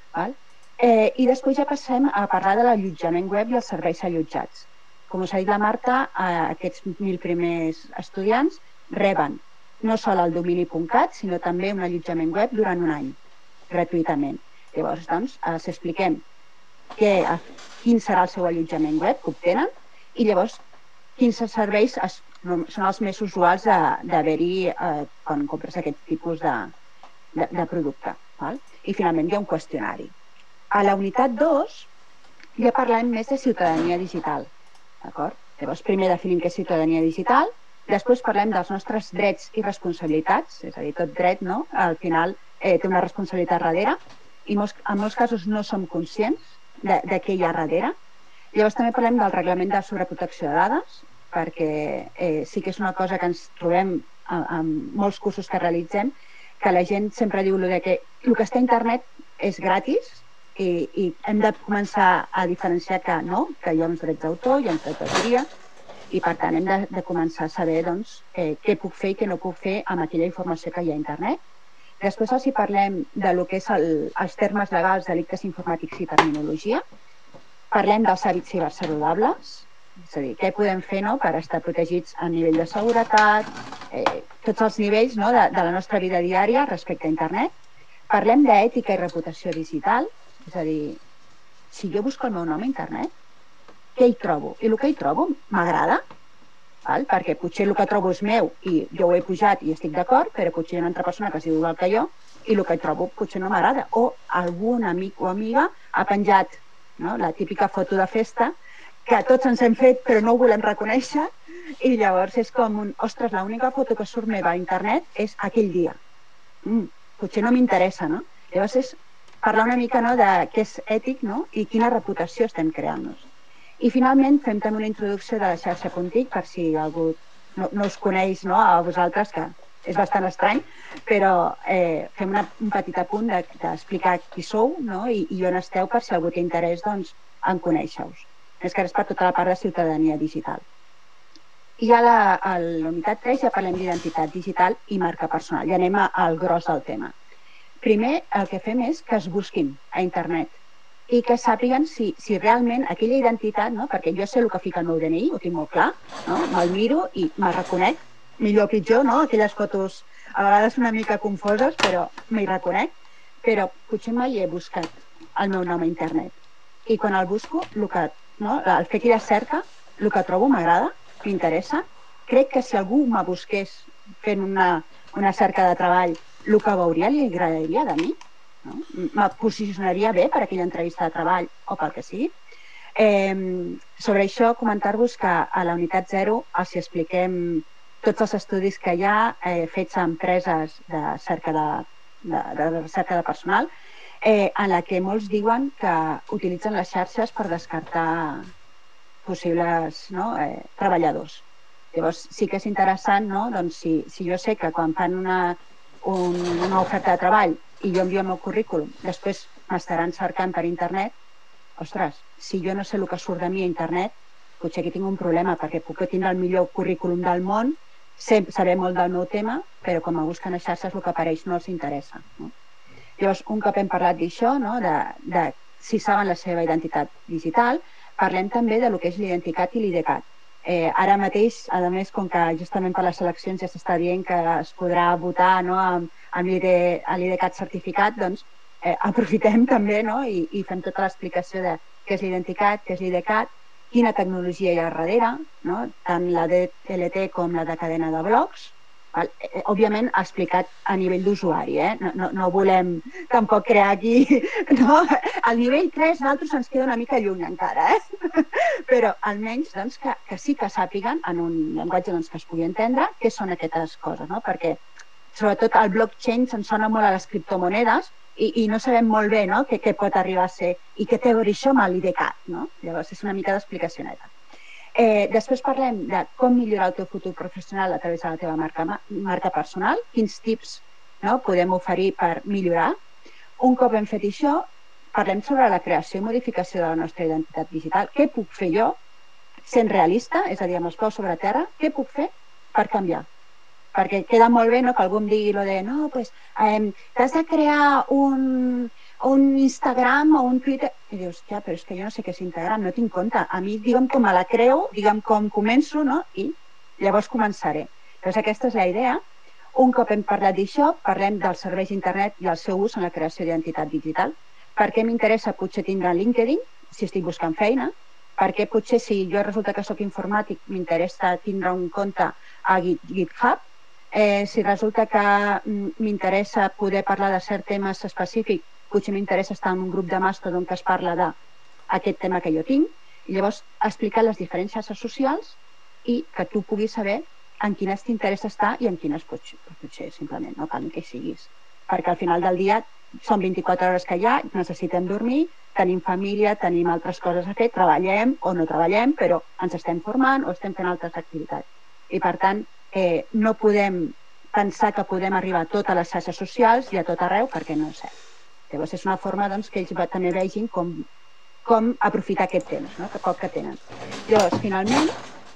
Speaker 5: i després ja passem a parlar de l'allotjament web i els serveis allotjats. Com us ha dit la Marta, aquests 1.000 primers estudiants reben no sol el domini.cat, sinó també un allotjament web durant un any, gratuïtament. Llavors, si expliquem quin serà el seu allotjament web que obtenen i llavors quins serveis són els més usuals d'haver-hi quan compres aquest tipus de producte. I finalment hi ha un qüestionari. A la unitat 2 ja parlem més de ciutadania digital. Llavors primer definim què és ciutadania digital, després parlem dels nostres drets i responsabilitats, és a dir, tot dret al final té una responsabilitat darrere i en molts casos no som conscients de què hi ha darrere. Llavors també parlem del reglament de sobreprotecció de dades, perquè sí que és una cosa que ens trobem en molts cursos que realitzem, que la gent sempre diu que el que està a internet és gratis i hem de començar a diferenciar que no, que hi ha uns drets d'autor, hi ha uns drets d'autoria, i per tant hem de començar a saber què puc fer i què no puc fer amb aquella informació que hi ha a internet. Després els parlem del que és els termes legals, delictes informàtics i terminologia. Parlem dels hàbits cibersaludables, és a dir, què podem fer per estar protegits a nivell de seguretat, tots els nivells de la nostra vida diària respecte a internet. Parlem d'ètica i reputació digital, és a dir, si jo busco el meu nom a internet, què hi trobo? I el que hi trobo m'agrada, perquè potser el que trobo és meu i jo ho he pujat i estic d'acord, però potser hi ha una altra persona que es diu igual que jo i el que hi trobo potser no m'agrada. O algun amic o amiga ha penjat la típica foto de festa que tots ens hem fet però no ho volem reconèixer i llavors és com ostres, l'única foto que surt meva a internet és aquell dia. Potser no m'interessa, no? Llavors és parlar una mica de què és ètic i quina reputació estem creant-nos. I finalment fem també una introducció de la xarxa.tic per si algú no us coneix a vosaltres, que és bastant estrany, però fem un petit apunt d'explicar qui sou i on esteu per si algú té interès en conèixer-vos. És que és per tota la part de ciutadania digital. I a la unitat 3 ja parlem d'identitat digital i marca personal. Ja anem al gros del tema. Primer, el que fem és que es busquin a internet i que sàpiguen si realment aquella identitat, perquè jo sé el que fica el meu DNI, ho tinc molt clar, me'l miro i me'l reconec, millor o pitjor, aquelles fotos a vegades una mica confoses, però m'hi reconec, però potser mai he buscat el meu nom a internet. I quan el busco, al fer aquella cerca, el que trobo m'agrada, m'interessa. Crec que si algú me busqués fent una cerca de treball, el que veuria li agradaria de mi, me posicionaria bé per aquella entrevista de treball o pel que sigui. Sobre això, comentar-vos que a la unitat 0 els expliquem tots els estudis que hi ha fets a empreses de recerca de personal en la que molts diuen que utilitzen les xarxes per descartar possibles treballadors. Llavors sí que és interessant, si jo sé que quan fan una oferta de treball i jo envio el meu currículum, després m'estaran cercant per internet, ostres, si jo no sé el que surt de mi a internet, potser aquí tinc un problema, perquè puc tindre el millor currículum del món, saber molt del meu tema, però quan me busquen a xarxes el que apareix no els interessa. Llavors, un cop hem parlat d'això, de si saben la seva identitat digital, parlem també de lo que és l'identitat i l'IDCAT. Ara mateix, a més, com que justament per les eleccions ja s'està dient que es podrà votar amb l'IDCAT certificat, doncs aprofitem també i fem tota l'explicació de què és l'identitat, què és l'IDCAT quina tecnologia hi ha darrere, no? Tant la DLT com la de cadena de blocs. Òbviament, explicat a nivell d'usuari, no volem tampoc crear aquí... No? Al nivell 3 d'altres ens queda una mica lluny encara, però almenys doncs, que sí que sàpiguen en un llenguatge doncs, que es pugui entendre què són aquestes coses, no? Perquè sobretot el blockchain se'n sona molt a les criptomonedes i no sabem molt bé, no? Què pot arribar a ser i què té a veure això amb l'IDCAT, no? Llavors és una mica d'explicacioneta. Després parlem de com millorar el teu futur professional a través de la teva marca personal, quins tips podem oferir per millorar. Un cop hem fet això, parlem sobre la creació i modificació de la nostra identitat digital. Què puc fer jo, sent realista, és a dir, amb els peus sobre terra, què puc fer per canviar? Perquè queda molt bé que algú em digui no, t'has de crear un Instagram o un Twitter, i dius, ja, però és que jo no sé què és Instagram, no tinc compte. A mi, digue'm com me la creu, digue'm com començo, i llavors començaré. Llavors aquesta és la idea. Un cop hem parlat d'això, parlem dels serveis d'internet i el seu ús en la creació d'identitat digital. Per què m'interessa potser tindre LinkedIn, si estic buscant feina? Perquè potser si jo resulta que sóc informàtic, m'interessa tindre un compte a GitHub. Si resulta que m'interessa poder parlar de cert temes específic, potser m'interessa estar en un grup de Mastodon que es parla d'aquest tema que jo tinc, i llavors explicar les diferents xarxes socials i que tu puguis saber en quines t'interessa estar i en quines potser simplement no cal que hi siguis. Perquè al final del dia són 24 hores que hi ha, necessitem dormir, tenim família, tenim altres coses a fer, treballem o no treballem, però ens estem formant o estem fent altres activitats. I per tant, no podem pensar que podem arribar a totes les xarxes socials i a tot arreu perquè no és cert. Llavors és una forma que ells també vegin com aprofitar aquest temps, que poc que tenen. Llavors, finalment,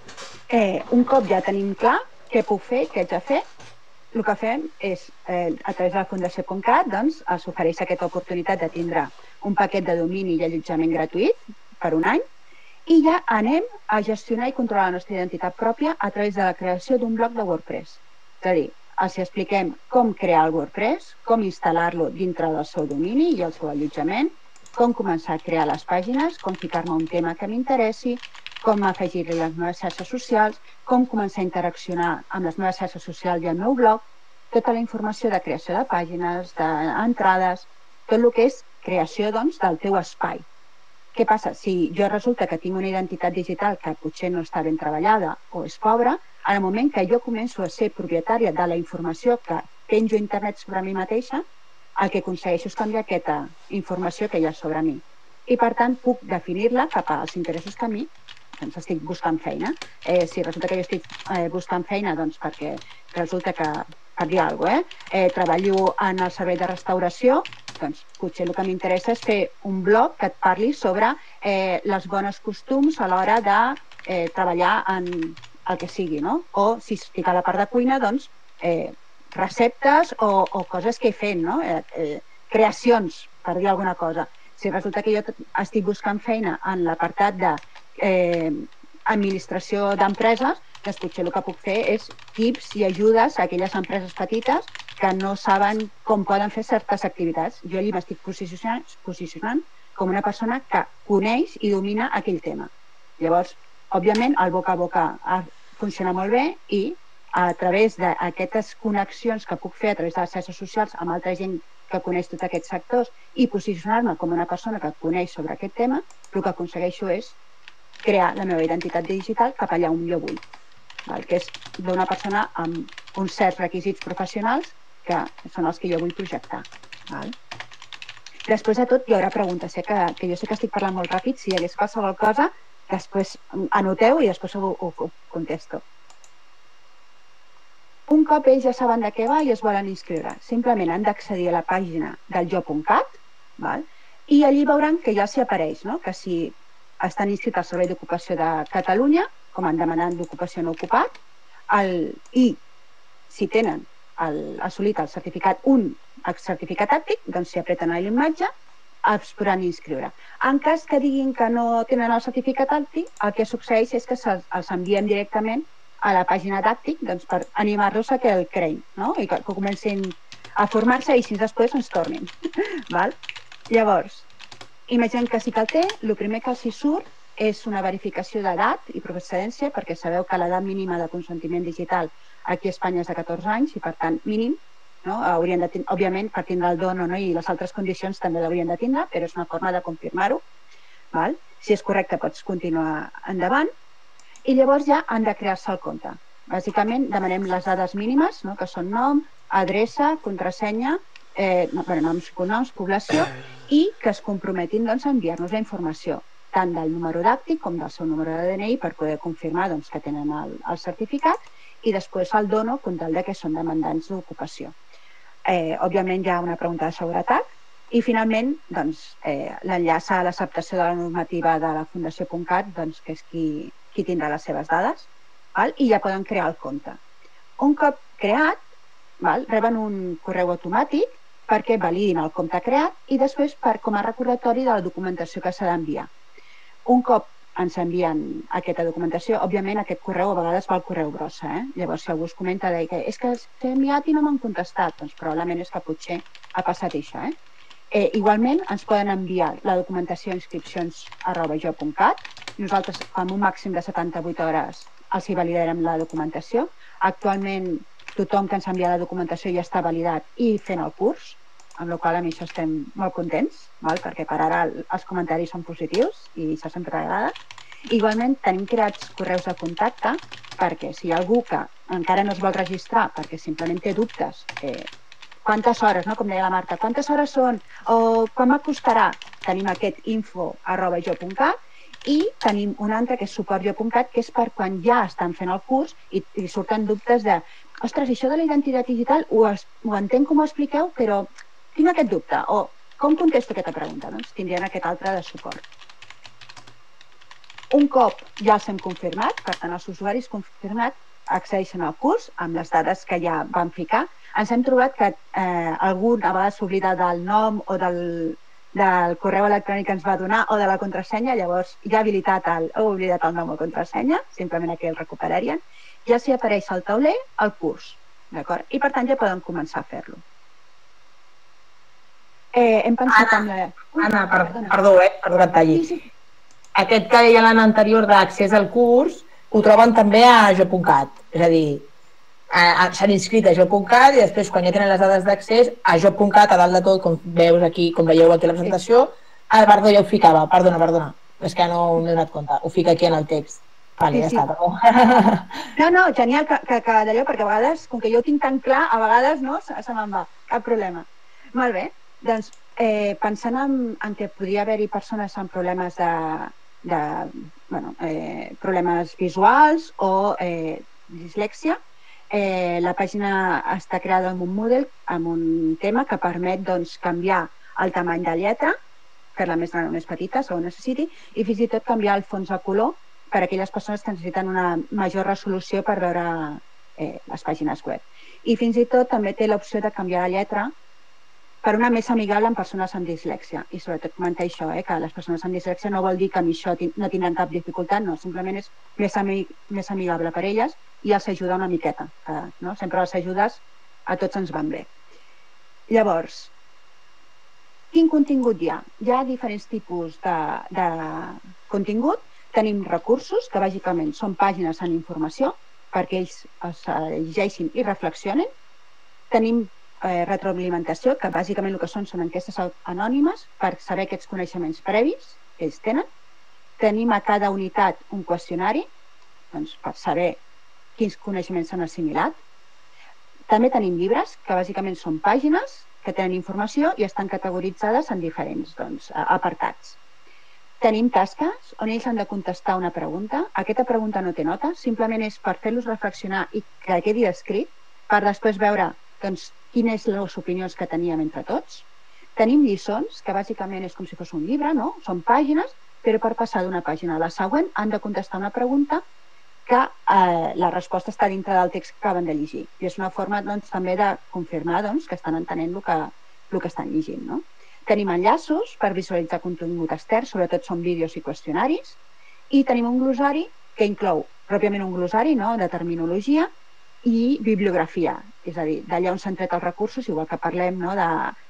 Speaker 5: un cop ja tenim clar què puc fer, què haig de fer, el que fem és, a través de la Fundació.cat, s'ofereix aquesta oportunitat de tindre un paquet de domini i allotjament gratuït per un any, i ja anem a gestionar i controlar la nostra identitat pròpia a través de la creació d'un blog de WordPress. És a dir, els expliquem com crear el WordPress, com instal·lar-lo dintre del seu domini i el seu allotjament, com començar a crear les pàgines, com ficar-me un tema que m'interessi, com afegir-li les meves xarxes socials, com començar a interaccionar amb les meves xarxes socials i el meu blog, tota la informació de creació de pàgines, d'entrades, tot el que és creació del teu espai. Què passa? Si jo resulta que tinc una identitat digital que potser no està ben treballada o és pobra, en el moment que jo començo a ser propietària de la informació que penjo a internet sobre mi mateixa, el que aconsegueixo és canviar aquesta informació que hi ha sobre mi. I, per tant, puc definir-la cap als interessos que a mi estic buscant feina. Si resulta que jo estic buscant feina perquè resulta que, per dir alguna cosa, treballo en el servei de restauració, doncs potser el que m'interessa és fer un blog que et parli sobre les bones costums a l'hora de treballar en el que sigui, no? O si estic a la part de cuina, doncs receptes o coses que he fet, no? Creacions, per dir alguna cosa. Si resulta que jo estic buscant feina en l'apartat d'administració d'empreses, doncs potser el que puc fer és tips i ajudes a aquelles empreses petites que no saben com poden fer certes activitats. Jo allí m'estic posicionant com una persona que coneix i domina aquell tema. Llavors, òbviament, el boca a boca funciona molt bé i a través d'aquestes connexions que puc fer a través de les xarxes socials amb altra gent que coneix tots aquests sectors i posicionar-me com una persona que coneix sobre aquest tema, el que aconsegueixo és crear la meva identitat digital cap allà on jo vull, que és d'una persona amb uns certs requisits professionals que són els que jo vull projectar. Després de tot, hi haurà preguntes, que jo sé que estic parlant molt ràpid, si hi hagués qualsevol cosa, després anoteu i després ho contesto. Un cop ells ja saben de què va i es volen inscriure, simplement han d'accedir a la pàgina del jo.cat i allí veuran que ja s'hi apareix, que si estan inscrits al Servei d'Ocupació de Catalunya, com a demanant d'ocupació no ocupat, i si tenen assolit el certificat tàctic, doncs si apreten a la imatge, es podran inscriure. En cas que diguin que no tenen el certificat tàctic, el que succeeix és que els enviem directament a la pàgina tàctic per animar-los a que el creïn i que comencin a formar-se i si després ens tornin. Llavors, imaginem que sí que el té, el primer que els hi surt és una verificació d'edat i procedència, perquè sabeu que l'edat mínima de consentiment digital aquí a Espanya és de 14 anys i, per tant, mínim, no? Haurien de, òbviament, per tindre el dono, no? I les altres condicions també l'haurien de tindre, però és una forma de confirmar-ho. Si és correcte, pots continuar endavant. I llavors ja han de crear-se el compte. Bàsicament, demanem les dades mínimes, no? Que són nom, adreça, contrasenya, noms, cognoms, població, i que es comprometin doncs, a enviar-nos la informació, tant del número dàctic com del seu número de DNI per poder confirmar doncs, que tenen el certificat i després el dono com tal que són demandants d'ocupació. Òbviament hi ha una pregunta de seguretat i finalment doncs, l'enllaç a l'acceptació de la normativa de la Fundació.cat, doncs, que és qui tindrà les seves dades, i ja poden crear el compte. Un cop creat, reben un correu automàtic perquè validin el compte creat i després com a recordatori de la documentació que s'ha d'enviar. Un cop ens envien aquesta documentació, òbviament aquest correu a vegades va al correu brossa. Llavors, si algú us comenta que és que s'ha enviat i no m'han contestat, doncs probablement és que potser ha passat això. Igualment, ens poden enviar la documentació a inscripcions@jo.cat. Nosaltres, amb un màxim de 78 hores, els hi validarem la documentació. Actualment, tothom que ens ha enviat la documentació ja està validat i fent el curs, amb la qual cosa amb això estem molt contents, perquè per ara els comentaris són positius i això sempre agrada. Igualment, tenim creats correus de contacte perquè si hi ha algú que encara no es vol registrar perquè simplement té dubtes, quantes hores, com deia la Marta, quantes hores són o quan m'acostarà, tenim aquest info@jo.cat i tenim un altre que és suport.jo.cat, que és per quan ja estan fent el curs i surten dubtes de ostres, això de la identitat digital ho entenc com ho expliqueu, però tinc aquest dubte, o com contesto aquesta pregunta? Doncs tindrien aquest altre de suport. Un cop ja els hem confirmat, per tant els usuaris confirmat accedeixen al curs amb les dades que ja van ficar. Ens hem trobat que algú a vegades s'oblida del nom o del correu electrònic que ens va donar o de la contrasenya, llavors ja ha oblidat el nom o contrasenya, simplement aquí el recuperarien, ja s'hi apareix al tauler el curs, d'acord? I per tant ja poden començar a fer-lo. Hem pensat en la...
Speaker 4: Anna, perdó que et talli.
Speaker 5: Sí.
Speaker 4: Aquest que deia l'Anna anterior d'accés al curs, ho troben també a jo.cat, és a dir, s'han inscrit a jo.cat i després quan ja tenen les dades d'accés a jo.cat, a dalt de tot, com veieu aquí, com veieu aquí a la presentació, perdó, ja ho ficava, perdona, és que no m'he donat compte, ho fica aquí en el text. Vale, ja està, perdó.
Speaker 5: No, genial que d'allò, perquè a vegades, com que jo ho tinc tan clar, a vegades se me'n va, cap problema. Molt bé, doncs pensant en que podria haver-hi persones amb problemes problemes visuals o dislèxia, la pàgina està creada amb un Moodle, amb un tema que permet canviar el tamany de lletra, fer-la més gran o més petita, segons necessiti, i fins i tot canviar el fons de color per a aquelles persones que necessiten una major resolució per veure les pàgines web. I fins i tot també té l'opció de canviar la lletra per una més amigable amb persones amb dislèxia. I sobretot comentar això, que les persones amb dislèxia no vol dir que amb això no tindran cap dificultat, no, simplement és més amigable per elles i els ajuda una miqueta. Sempre les ajudes a tots ens van bé. Llavors, quin contingut hi ha? Hi ha diferents tipus de contingut. Tenim recursos, que bàsicament són pàgines en informació, perquè ells es llegeixin i reflexionen. Tenim retroalimentació, que bàsicament el que són enquestes anònimes per saber aquests coneixements previs que ells tenen. Tenim a cada unitat un qüestionari per saber quins coneixements s'han assimilat. També tenim llibres, que bàsicament són pàgines que tenen informació i estan categoritzades en diferents apartats. Tenim tasques on ells han de contestar una pregunta. Aquesta pregunta no té nota, simplement és per fer-los reflexionar i que quedi escrit, per després veure quines són les opinions que teníem entre tots. Tenim lliçons, que bàsicament és com si fos un llibre, no? Són pàgines, però per passar d'una pàgina a la següent han de contestar una pregunta que la resposta està dintre del text que acaben de llegir. I és una forma també de confirmar que estan entenent el que estan llegint, no? Tenim enllaços per visualitzar contingut extern, sobretot són vídeos i qüestionaris, i tenim un glossari que inclou pròpiament un glossari de terminologia i bibliografia, és a dir, d'allà on s'han tret els recursos, igual que parlem de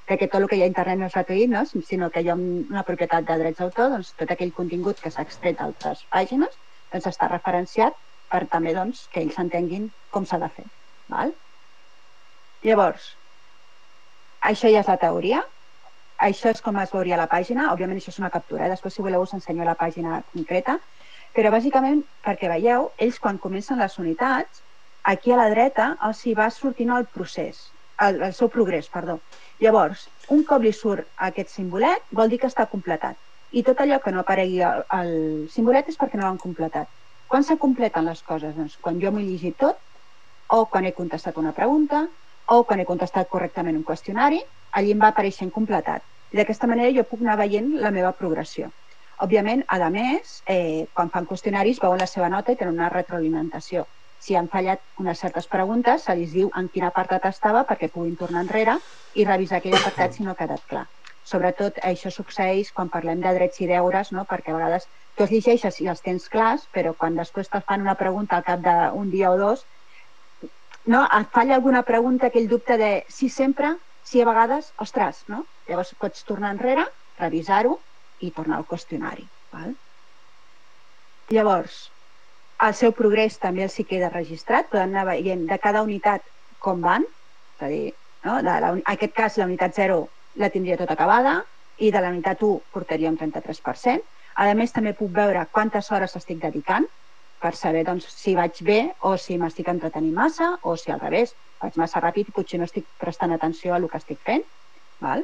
Speaker 5: que tot el que hi ha a internet no és gratuït, no? Sinó que hi ha una propietat de drets d'autor, doncs tot aquell contingut que s'ha extret d'altres pàgines doncs està referenciat per també doncs, que ells entenguin com s'ha de fer. Val? Llavors, això ja és la teoria. Això és com es veuria la pàgina. Òbviament això és una captura. Després, si voleu, us ensenyo la pàgina concreta. Però, bàsicament, perquè veieu, ells quan comencen les unitats, aquí a la dreta els hi va sortint el procés, el seu progrés, perdó. Llavors, un cop li surt aquest simbolet, vol dir que està completat. I tot allò que no aparegui el simbolet és perquè no l'han completat. Quan se completen les coses? Doncs quan jo m'ho he llegit tot, o quan he contestat una pregunta, o quan he contestat correctament un qüestionari, allí em va apareixent completat. I d'aquesta manera jo puc anar veient la meva progressió. Òbviament, a més, quan fan qüestionaris veuen la seva nota i tenen una retroalimentació. Si han fallat unes certes preguntes, se li diu en quin apartat estava perquè puguin tornar enrere i revisar aquell apartat si no ha quedat clar. Sobretot això succeeix quan parlem de drets i deures, no? Perquè a vegades tu els llegeixes i els tens clars, però quan després te fan una pregunta al cap d'un dia o dos, no? Et falla alguna pregunta, aquell dubte de si sempre, si a vegades, ostres, no? Llavors pots tornar enrere, revisar-ho i tornar al qüestionari. Val? Llavors, el seu progrés també els hi queda registrat, poden anar veient de cada unitat com van, és a dir, no? En aquest cas la unitat 0 la tindria tota acabada i de la unitat 1 portaria un 33%. A més, també puc veure quantes hores estic dedicant per saber doncs, si vaig bé o si m'estic entretenint massa o si al revés, vaig massa ràpid i potser no estic prestant atenció a el que estic fent. Val?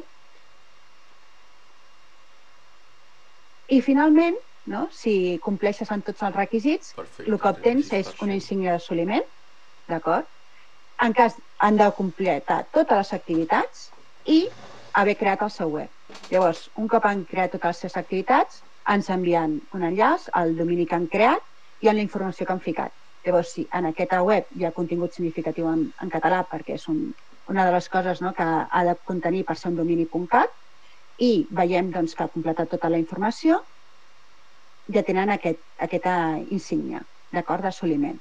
Speaker 5: I finalment, no? Si compleixes amb tots els requisits, el que obtens és una insígnia d'assoliment, d'acord? En cas, han de completar totes les activitats i haver creat el seu web. Llavors, un cop han creat totes les seves activitats, ens envien un enllaç al domini que han creat i amb la informació que han ficat. Llavors, si en aquesta web hi ha contingut significatiu en català, perquè és una de les coses, no, que ha de contenir per ser un domini.cat, i veiem doncs, que ha completat tota la informació, ja tenen aquesta insígnia, d'acord, d'assoliment.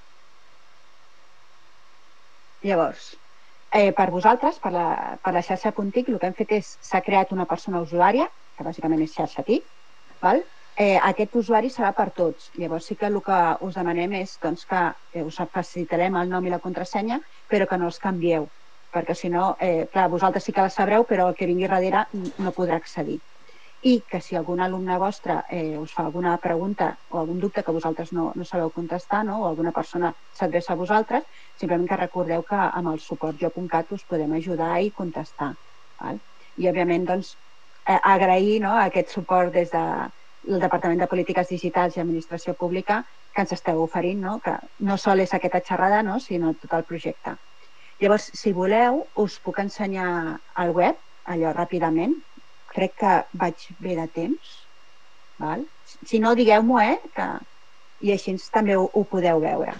Speaker 5: Llavors, per vosaltres, per la xarxa .tic, el que hem fet és, s'ha creat una persona usuària, que bàsicament és xarxa TIC, val? Aquest usuari serà per tots. Llavors sí que el que us demanem és doncs, que us facilitarem el nom i la contrasenya, però que no els canvieu, perquè si no, clar, vosaltres sí que la sabreu, però el que vingui darrere no podrà accedir. I que si algun alumne vostre us fa alguna pregunta o algun dubte que vosaltres no sabeu contestar, no? O alguna persona s'adreça a vosaltres, simplement que recordeu que amb el suport jo.cat us podem ajudar i contestar. Val? I, òbviament, doncs, agrair, no, aquest suport des del Departament de Polítiques Digitals i Administració Pública que ens esteu oferint, no? Que no sol és aquesta xerrada, no? Sinó tot el projecte. Llavors, si voleu, us puc ensenyar el web, allò ràpidament. Crec que vaig bé de temps. Val? Si no, digueu-m'ho, i així també ho podeu veure.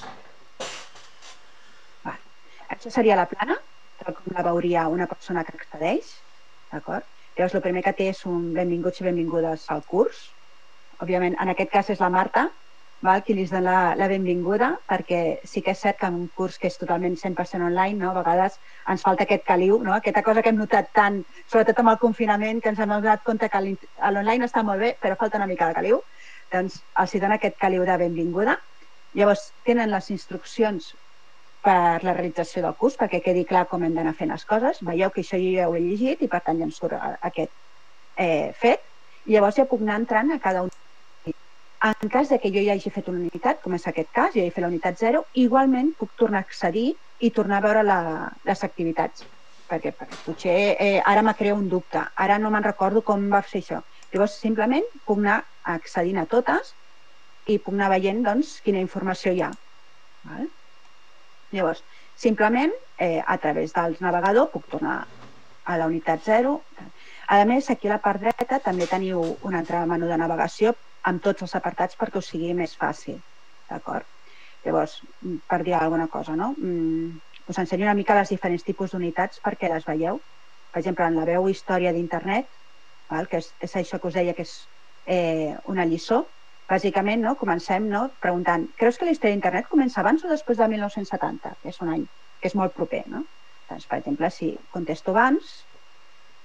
Speaker 5: Val. Això seria la plana, tal com la veuria una persona que accedeix. D'acord? Llavors, el primer que té és un benvinguts i benvingudes al curs. Òbviament, en aquest cas és la Marta, qui li dona la benvinguda, perquè sí que és cert que en un curs que és totalment 100% online, a vegades ens falta aquest caliu, aquesta cosa que hem notat tant, sobretot amb el confinament, que ens hem donat compte que l'online està molt bé, però falta una mica de caliu, doncs els dona aquest caliu de benvinguda. Llavors, tenen les instruccions per la realització del curs, perquè quedi clar com hem d'anar fent les coses. Veieu que això jo ja ho he llegit i, per tant, ja em surt aquest fet. Llavors ja puc anar entrant a cada un. En cas que jo ja hagi fet una unitat, com és aquest cas, jo he fet la unitat 0, igualment puc tornar a accedir i tornar a veure les activitats. Perquè potser ara me crea un dubte, ara no me'n recordo com va fer això. Llavors, simplement puc anar accedint a totes i puc anar veient quina informació hi ha. Llavors, simplement, a través del navegador puc tornar a la unitat 0. A més, aquí a la part dreta també teniu un altre menú de navegació amb tots els apartats perquè us sigui més fàcil. D'acord? Llavors, per dir alguna cosa, no? Us ensenyo una mica els diferents tipus d'unitats perquè les veieu. Per exemple, en la veu història d'internet, que és això que us deia que és una lliçó, bàsicament comencem preguntant, creus que la història d'internet comença abans o després de 1970? Que és un any, que és molt proper. Doncs, per exemple, si contesto abans,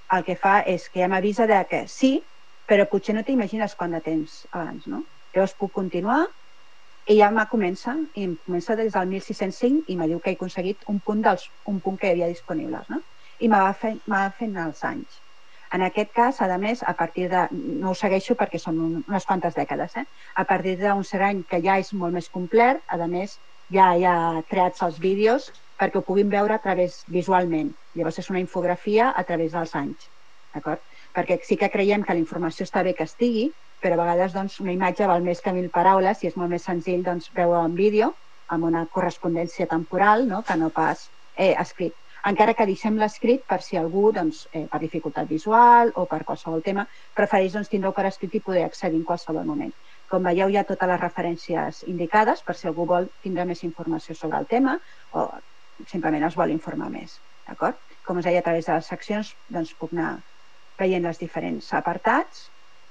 Speaker 5: el que fa és que ja m'avisa que sí, però potser no t'imagines quant de temps abans, no? Llavors puc continuar i ja comença des del 1605 i me diu que he aconseguit un punt que hi havia disponibles, no? I me va fent els anys. En aquest cas, a més, a partir de... No ho segueixo perquè són unes quantes dècades, a partir d'un cert any que ja és molt més complet, a més, ja hi ha creats els vídeos perquè ho puguin veure a través visualment. Llavors és una infografia a través dels anys, d'acord? Perquè sí que creiem que la informació està bé que estigui, però a vegades doncs, una imatge val més que 1000 paraules i és molt més senzill doncs, veure un vídeo amb una correspondència temporal, no? Que no pas escrit. Encara que deixem l'escrit per si algú, doncs, per dificultat visual o per qualsevol tema, prefereix doncs, tindre-ho per escrit i poder accedir en qualsevol moment. Com veieu, hi ha totes les referències indicades per si algú vol tindre més informació sobre el tema o simplement es vol informar més. D'acord? Com us deia, a través de les seccions doncs, puc anar veient els diferents apartats,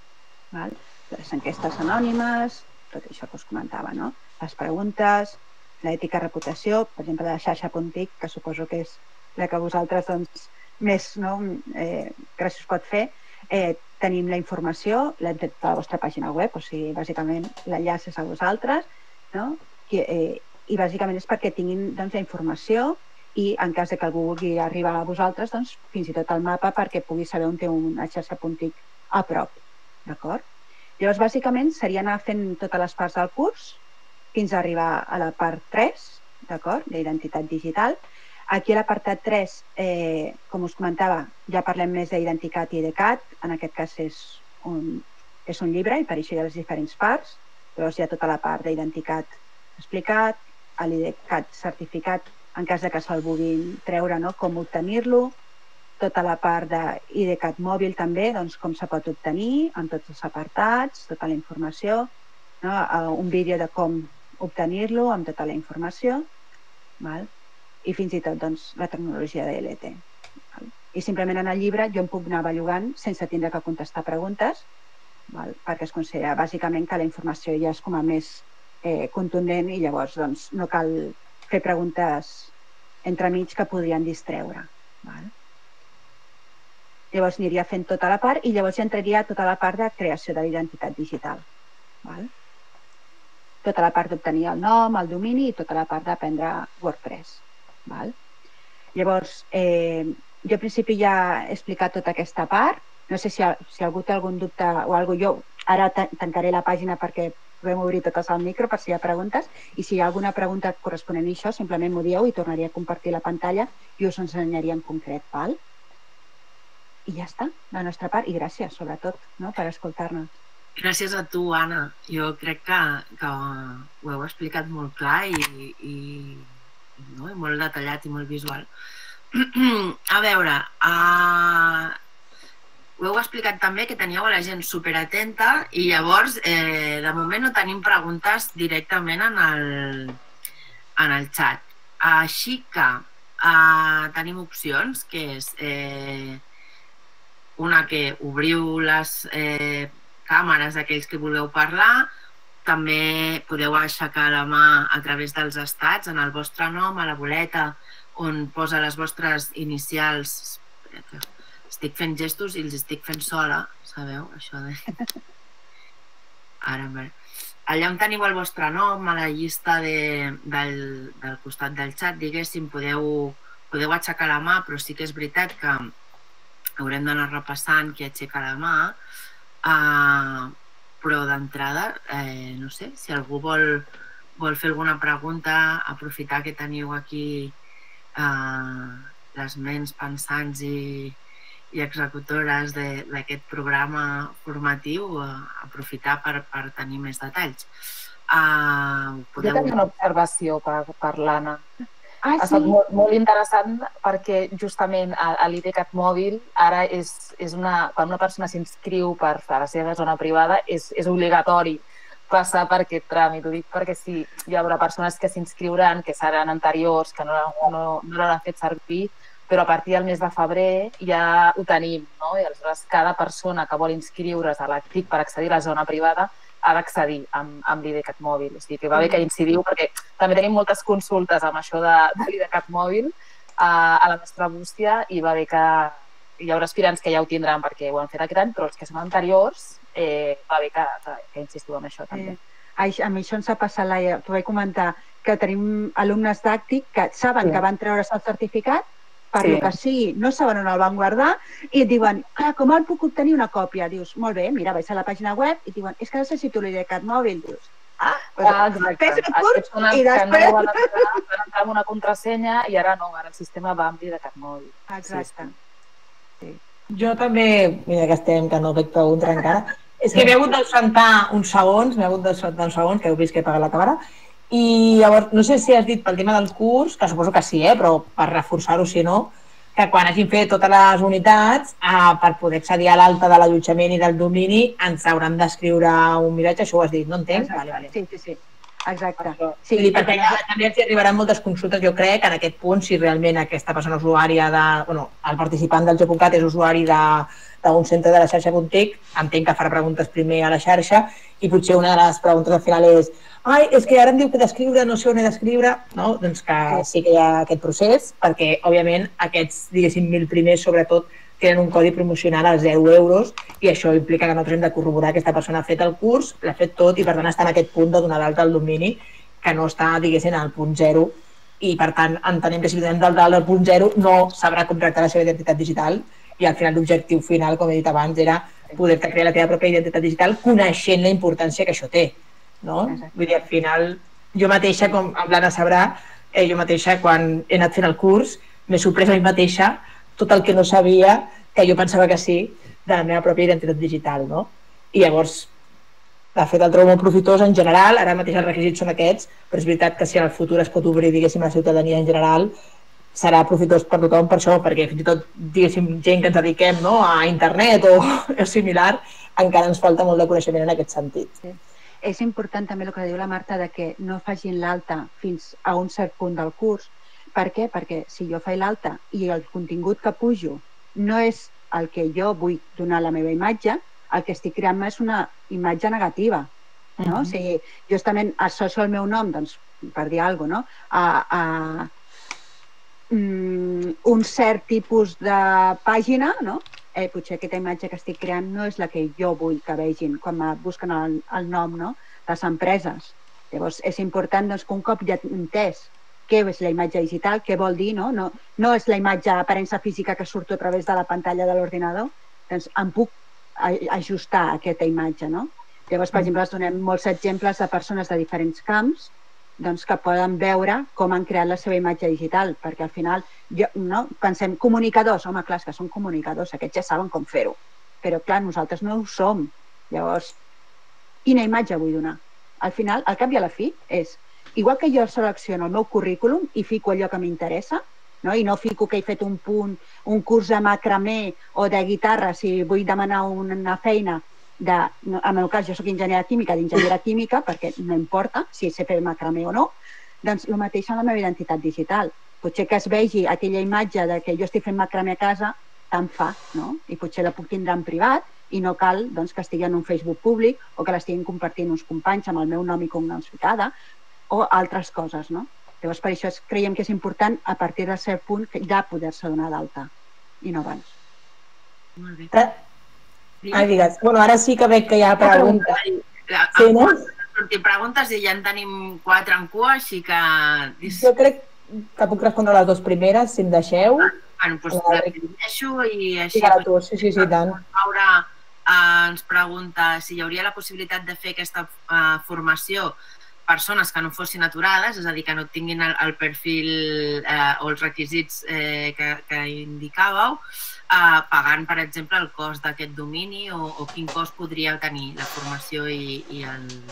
Speaker 5: les enquestes anònimes, tot això que us comentava, no? Les preguntes, l'ètica reputació, per exemple, de xarxa.tic, que suposo que és la que vosaltres doncs, més gràcies us pot fer. Tenim la informació, l'hem fet a la vostra pàgina web, o sigui, bàsicament l'enllaç és a vosaltres, no? I bàsicament és perquè tinguin doncs, la informació i en cas que algú vulgui arribar a vosaltres, doncs, fins i tot el mapa perquè pugui saber on té una xarxa.tic a prop. D'acord? Llavors, bàsicament, seria anar fent totes les parts del curs fins a arribar a la part 3, d'acord? D'identitat digital. Aquí a l'apartat 3, com us comentava, ja parlem més d'identitat i IDCAT. En aquest cas és un llibre i per això hi ha les diferents parts. Llavors hi ha tota la part d'identitat explicat, l'IDCAT certificat, en cas que se'l vulguin treure, no? Com obtenir-lo, tota la part d'IDCAT mòbil també, doncs com se pot obtenir, amb tots els apartats, tota la informació, no? Un vídeo de com obtenir-lo amb tota la informació, val? I fins i tot doncs, la tecnologia DLT. Val? I simplement en el llibre jo em puc anar bellugant sense tindre que contestar preguntes, val? Perquè es considera bàsicament que la informació ja és com a més contundent i llavors doncs, no cal fer preguntes entremig que podrien distreure. Val? Llavors aniria fent tota la part i llavors ja entraria a tota la part de creació de l'identitat digital. Val? Tota la part d'obtenir el nom, el domini i tota la part d'aprendre WordPress. Val? Llavors, jo al principi ja he explicat tota aquesta part. No sé si algú té algun dubte o alguna cosa. Jo ara tancaré la pàgina perquè podem obrir totes el micro per si hi ha preguntes i si hi ha alguna pregunta corresponent a això, simplement m'ho dieu i tornaria a compartir la pantalla i us ensenyaria en concret. Val? I ja està, la nostra part. I gràcies, sobretot, no? Per escoltar-nos.
Speaker 1: Gràcies a tu, Anna. Jo crec que ho heu explicat molt clar i molt detallat i molt visual. A veure, ho heu explicat també que teníeu a la gent superatenta i llavors, de moment, no tenim preguntes directament en el xat. Així que tenim opcions, que és una que obriu les càmeres d'aquells que vulgueu parlar, també podeu aixecar la mà a través dels estats, en el vostre nom, a la boleta on posa les vostres inicials. Estic fent gestos i els estic fent sola, sabeu? Això de... Ara, allà on teniu el vostre nom, a la llista del costat del xat, diguéssim, podeu aixecar la mà, però sí que és veritat que haurem d'anar repassant qui aixeca la mà, però d'entrada, no sé, si algú vol fer alguna pregunta, aprofitar que teniu aquí les ments pensants i executores d'aquest programa formatiu, aprofitar per tenir més detalls.
Speaker 2: Jo tenia una observació per l'Anna.
Speaker 5: Ah,
Speaker 2: ha estat molt interessant perquè justament a l'IDCAT mòbil ara quan una persona s'inscriu per a la seva zona privada és obligatori passar per aquest tràmit. Ho dic perquè sí, hi haurà persones que s'inscriuran, que seran anteriors, que no l'han fet servir, però a partir del mes de febrer ja ho tenim, no? I aleshores cada persona que vol inscriure's a l'ACTIC per accedir a la zona privada ha d'accedir amb l'IDCAT mòbil. O sigui que va bé que hi incidiu perquè també tenim moltes consultes amb això de l'IDCAT mòbil a la nostra bústia i va bé que hi haurà aspirants que ja ho tindran perquè ho han fet aquest any, però els que són anteriors va bé que insistiu en això també.
Speaker 5: A mi això ens ha passat, Laia, t'ho vaig comentar, que tenim alumnes d'Àctic que saben que van treure's el certificat, per lo que sigui, no saben on el van guardar i et diuen, com el puc obtenir una còpia? Dius, molt bé, mira, vaig a la pàgina web i et diuen, és que necessito l'IDCAT mòbil. Dius, fes el curs i després...
Speaker 2: No van entrar amb una contrasenya i ara no, ara el sistema va amb l'IDCAT mòbil.
Speaker 5: Exacte.
Speaker 4: Jo també, mira que no veig pregunta encara, és que m'he hagut d'ausentar uns segons, que heu vist que he pagat la càmera, i llavors, no sé si has dit pel tema del curs, que suposo que sí, però per reforçar-ho, si no, que quan hagin fet totes les unitats, per poder accedir a l'alta de l'allotjament i del domini, ens hauran d'escriure un missatge, això ho has dit, no entenc?
Speaker 5: Sí. Exacte.
Speaker 4: Sí, perquè també ens arribaran moltes consultes, jo crec, en aquest punt, si realment aquesta persona usuària el participant del Joc.cat és usuari d'un centre de la xarxa Puntic, entenc que farà preguntes primer a la xarxa i potser una de les preguntes al final és és que ara em diu que d'escriure, no sé on he d'escriure, no? Doncs que sí que hi ha aquest procés, perquè, òbviament, aquests, diguéssim, 1.000 primers, sobretot, tenen un codi promocional a 0 euros i això implica que nosaltres hem de corroborar que aquesta persona ha fet el curs, l'ha fet tot i per tant està en aquest punt de donar d'alta al domini que no està, diguéssim, al punt 0 i per tant entenem que si donem d'alta al punt 0 no sabrà contractar la seva identitat digital i al final l'objectiu final, com he dit abans, era poder-te crear la teva pròpia identitat digital coneixent la importància que això té, no? Vull dir, al final, jo mateixa, com l'Anna sabrà, jo mateixa quan he anat fent el curs m'he sorprès a mi mateixa tot el que no sabia, que jo pensava que sí, de la meva pròpia identitat digital, no? I llavors, de fet, el trobo molt profitós en general, ara mateix els requisits són aquests, però és veritat que si en el futur es pot obrir, diguéssim, a la ciutadania en general, serà profitós per tothom per això, perquè fins i tot, diguéssim, gent que ens dediquem a internet o similar, encara ens falta molt de coneixement en aquest sentit.
Speaker 5: Sí. És important també el que diu la Marta de que no facin l'alta fins a un cert punt del curs. Per què? Perquè si jo faig l'alta i el contingut que pujo no és el que jo vull donar a la meva imatge, el que estic creant és una imatge negativa. No? O sigui, justament associo el meu nom, doncs, per dir alguna cosa, a un cert tipus de pàgina, no? Potser aquesta imatge que estic creant no és la que jo vull que vegin quan busquen el nom, no? Les empreses. Llavors, és important que un cop ja entès què és la imatge digital, què vol dir, no és la imatge aparença física que surto a través de la pantalla de l'ordinador, doncs em puc ajustar a aquesta imatge, no? Llavors, per exemple, donem molts exemples de persones de diferents camps que poden veure com han creat la seva imatge digital, perquè al final pensem comunicadors, home, clar, que són comunicadors, aquests ja saben com fer-ho, però clar, nosaltres no ho som. Llavors, quina imatge vull donar? Al final, al cap i a la fi, és igual que jo selecciono el meu currículum i fico allò que m'interessa, i no fico que he fet un curs de macramé o de guitarra si vull demanar una feina. En el meu cas, jo soc enginyera química, perquè no importa si sé fer macramé o no, doncs el mateix amb la meva identitat digital. Potser que es vegi aquella imatge que jo estic fent macramé a casa, tant fa, no? I potser la puc tindre en privat i no cal que estigui en un Facebook públic o que l'estiguin compartint uns companys amb el meu nom i cognoms ficada o altres coses, no? Llavors, per això creiem que és important, a partir de cert punt, ja poder-se donar d'alta, i no abans.
Speaker 1: Molt bé.
Speaker 4: Digues. Bueno, ara sí que veig que hi ha preguntes.
Speaker 1: Sí, no? Sortim preguntes i ja en tenim 4 en cua, així que...
Speaker 4: Jo crec que puc respondre les 2 primeres, si em deixeu.
Speaker 1: Bueno, doncs la repeteixo i així...
Speaker 4: Sí, tant.
Speaker 1: Laura ens pregunta si hi hauria la possibilitat de fer aquesta formació persones que no fossin aturades, és a dir, que no tinguin el perfil o els requisits que indicàveu, pagant, per exemple, el cost d'aquest domini o quin cost podria tenir la formació i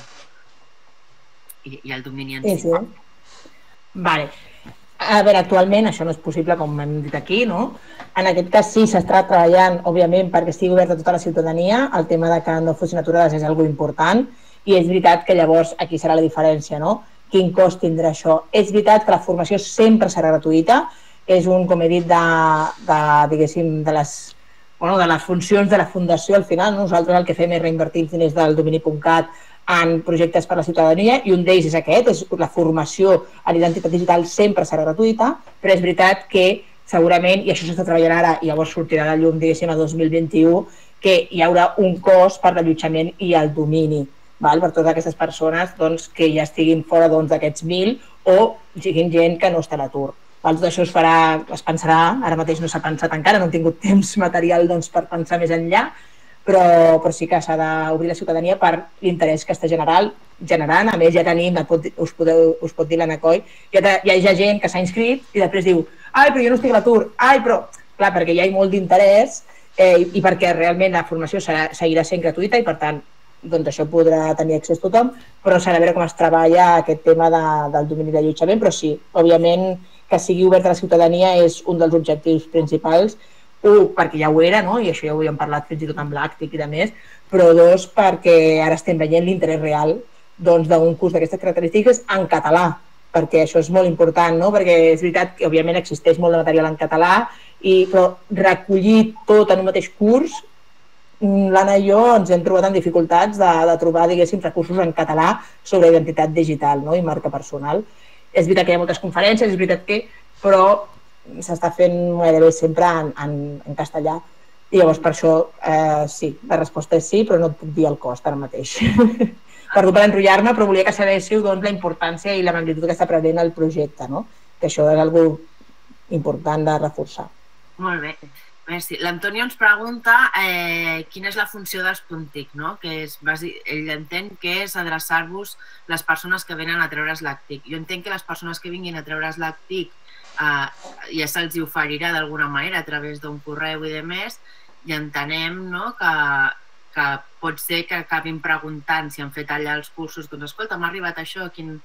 Speaker 1: el domini en si.
Speaker 4: Vale. A veure, actualment això no és possible, com hem dit aquí, no? En aquest cas sí s'està treballant, òbviament, perquè estigui oberta a tota la ciutadania. El tema de que no fossin aturades és una cosa important i és veritat que llavors aquí serà la diferència, no? Quin cost tindrà això? És veritat que la formació sempre serà gratuïta, és com he dit, diguéssim, de les funcions de la Fundació al final. Nosaltres el que fem és reinvertir els diners del domini.cat en projectes per a la ciutadania i un d'ells és aquest, és la formació a l'identitat digital sempre serà gratuïta, però és veritat que segurament, i això s'està treballant ara, i llavors sortirà a la llum, diguéssim, a 2021, que hi haurà un cost per l'allotjament i el domini, val? Per totes aquestes persones doncs, que ja estiguin fora d'aquests 1.000 o siguin gent que no està a l'atur. Tot això es pensarà, ara mateix no s'ha pensat encara, no hem tingut temps material doncs, per pensar més enllà, però sí que s'ha d'obrir la ciutadania per l'interès que està generant. A més, ja tenim, us pot dir l'Anna Coll, hi ha gent que s'ha inscrit i després diu ai, però jo no estic a l'atur, ai, però... Clar, perquè hi ha molt d'interès i perquè realment la formació seguirà sent gratuïta i, per tant, doncs això podrà tenir accés tothom, però s'ha de veure com es treballa aquest tema del domini d'allotjament, però sí, òbviament, que sigui obert a la ciutadania és un dels objectius principals. Un, perquè ja ho era, no? I això ja ho havíem parlat fins i tot amb l'Àctic i de més, però dos, perquè ara estem veient l'interès real d'un curs d'aquestes característiques en català, perquè això és molt important, no? Perquè és veritat que òbviament existeix molt de material en català, però recollir tot en un mateix curs, l'Anna i jo ens hem trobat en dificultats de trobar, diguéssim, recursos en català sobre identitat digital, no? I marca personal. És veritat que hi ha moltes conferències, és veritat que, però s'està fent gairebé sempre en castellà. I llavors per això sí, la resposta és sí, però no et puc dir el cost ara mateix. Perdó per enrotllar-me, però volia que sabéssiu doncs, la importància i la magnitud que està prenent el projecte, no? Que això és una important de reforçar.
Speaker 1: Molt bé, merci. L'Antonio ens pregunta quina és la funció dels Puntic, no? Que ell entén que és adreçar-vos les persones que venen a treure's l'ACTIC. Jo entenc que les persones que vinguin a treure's l'ACTIC ja se'ls oferirà d'alguna manera a través d'un correu i de més, i entenem que pot ser que acabin preguntant si han fet allà els cursos, doncs escolta, m'ha arribat això,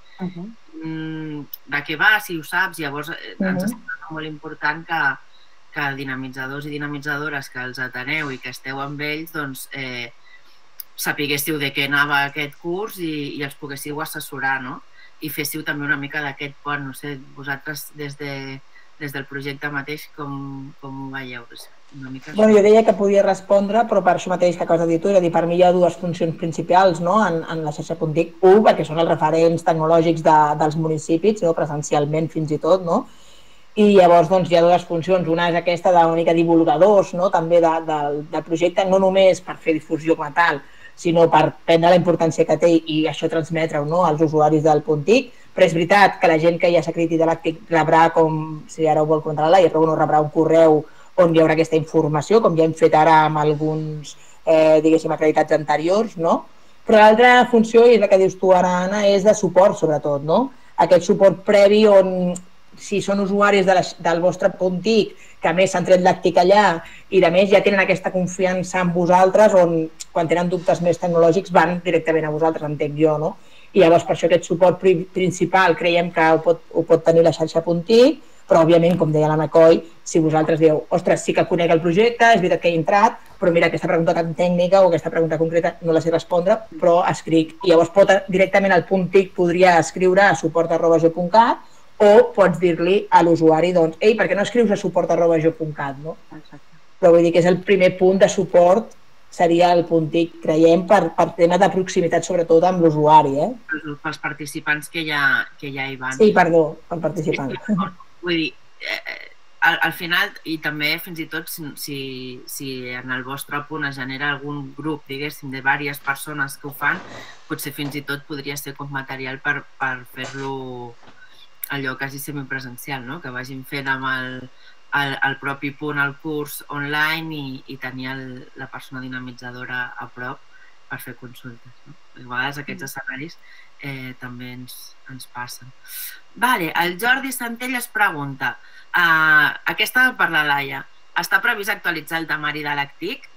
Speaker 1: de què va, si ho saps. Llavors ens sembla molt important que dinamitzadors i dinamitzadores que els ateneu i que esteu amb ells, doncs sapiguéssiu de què anava aquest curs i els poguéssiu assessorar, no? I féssiu també una mica d'aquest pont, no sé, vosaltres des del projecte mateix com ho veieu?
Speaker 4: Jo deia que podia respondre, però per això mateix que acabes de dir tu, és a dir, per mi hi ha dues funcions principals en la xarxa Puntic. Un, perquè són els referents tecnològics dels municipis, presencialment fins i tot, i llavors hi ha dues funcions. Una és aquesta d'una mica divulgadors també del projecte, no només per fer difusió com a tal, sinó per prendre la importància que té i això transmetre-ho als usuaris del Puntic. Però és veritat que la gent que ja s'ha acreditat a l'ACTIC rebrà, com si ara ho vol comentar la Laia, però no rebrà un correu on hi haurà aquesta informació, com ja hem fet ara amb alguns, diguéssim, acreditats anteriors, no? Però l'altra funció, i és la que dius tu ara, Anna, és de suport, sobretot, no? Aquest suport previ on, si són usuaris del vostre Puntic, que a més s'han tret l'ACTIC allà i a més ja tenen aquesta confiança en vosaltres, on quan tenen dubtes més tecnològics van directament a vosaltres, entenc jo, no? I llavors per això aquest suport principal creiem que ho pot tenir la xarxa Puntic, però òbviament, com deia l'Anna Coll, si vosaltres dieu, ostres, sí que conec el projecte, és veritat que he entrat, però mira, aquesta pregunta tan tècnica o aquesta pregunta concreta no la sé respondre, però escric. I llavors directament el Puntic podria escriure a suport@jo.cat o pots dir-li a l'usuari, doncs, ei, per què no escrius a suport@jo.cat, no? Però vull dir que és el primer punt de suport, seria el Puntic, creiem, per tema de proximitat, sobretot amb l'usuari.
Speaker 1: Pels participants que ja hi van.
Speaker 4: Sí, perdó, per participants.
Speaker 1: Vull dir, al final, i també fins i tot si en el vostre punt es genera algun grup, diguéssim, de diverses persones que ho fan, potser fins i tot podria ser com material per fer-lo allò quasi semipresencial, no? Que vagin fent amb el propi punt el curs online i tenir la persona dinamitzadora a prop per fer consultes. A vegades aquests escenaris també ens passen. Vale, el Jordi Centelles pregunta, aquesta per la Laia, està previst actualitzar el temari de l'ACTIC?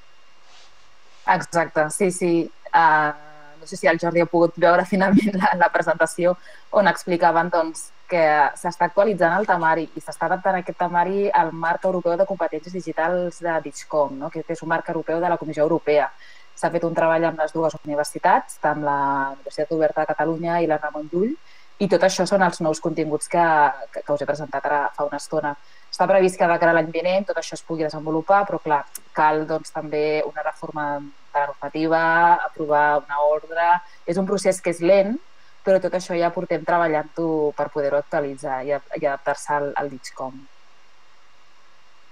Speaker 2: Exacte, sí. No sé si el Jordi ha pogut veure finalment la presentació on explicaven que s'està actualitzant el temari i s'està adaptant aquest temari al marc europeu de competències digitals de DIGCOM, que és un marc europeu de la Comissió Europea. S'ha fet un treball amb les dues universitats, tant la Universitat Oberta de Catalunya i la Ramon Llull, i tot això són els nous continguts que us he presentat ara fa una estona. Està previst que de cara a l'any vinent tot això es pugui desenvolupar, però clar, cal també una reforma de la normativa, aprovar una ordre. És un procés que és lent, però tot això ja portem treballant-ho per poder-ho actualitzar i adaptar-se al DIGCOM.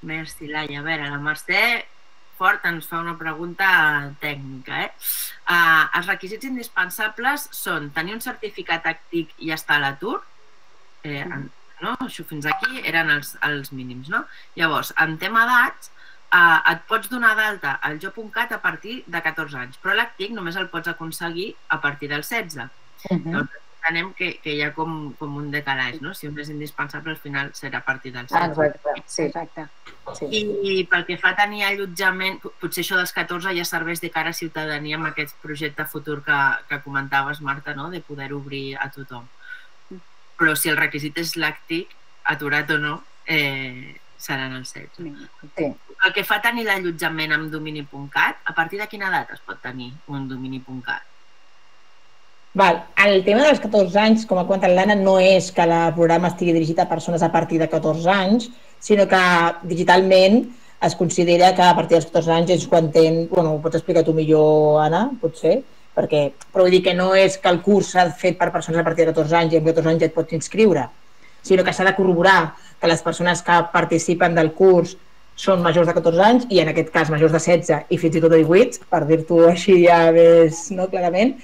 Speaker 1: Merci, Laia. A veure, la Mercè Fort ens fa una pregunta tècnica. Els requisits indispensables són tenir un certificat ACTIC i estar a l'atur. Això fins aquí eren els mínims. Llavors, en tema d'edats, et pots donar d'alta al jo.cat a partir de 14 anys, però l'ACTIC només el pots aconseguir a partir dels 16. Llavors, entenem que hi ha com un decalatge, no? Si un és indispensable, al final serà a partir dels 16.
Speaker 2: Exacte.
Speaker 1: I pel que fa a tenir allotjament, potser això dels 14 ja serveix de cara a ciutadania amb aquest projecte futur que comentaves, Marta, de poder obrir a tothom. Però si el requisit és l'ACTIC, aturat o no, seran els 16. El que fa a tenir l'allotjament amb domini.cat, a partir de quina edat es pot tenir un domini.cat?
Speaker 4: El tema dels 14 anys, com ha comentat l'Anna, no és que el programa estigui dirigit a persones a partir de 14 anys, sinó que digitalment es considera que a partir dels 14 anys és quan ho pots explicar tu millor, Anna, potser, però vull dir que no és que el curs s'ha fet per persones a partir de 14 anys i amb 14 anys ja et pots inscriure, sinó que s'ha de corroborar que les persones que participen del curs són majors de 14 anys i en aquest cas majors de 16 i fins i tot de 18, per dir-t'ho així ja més clarament,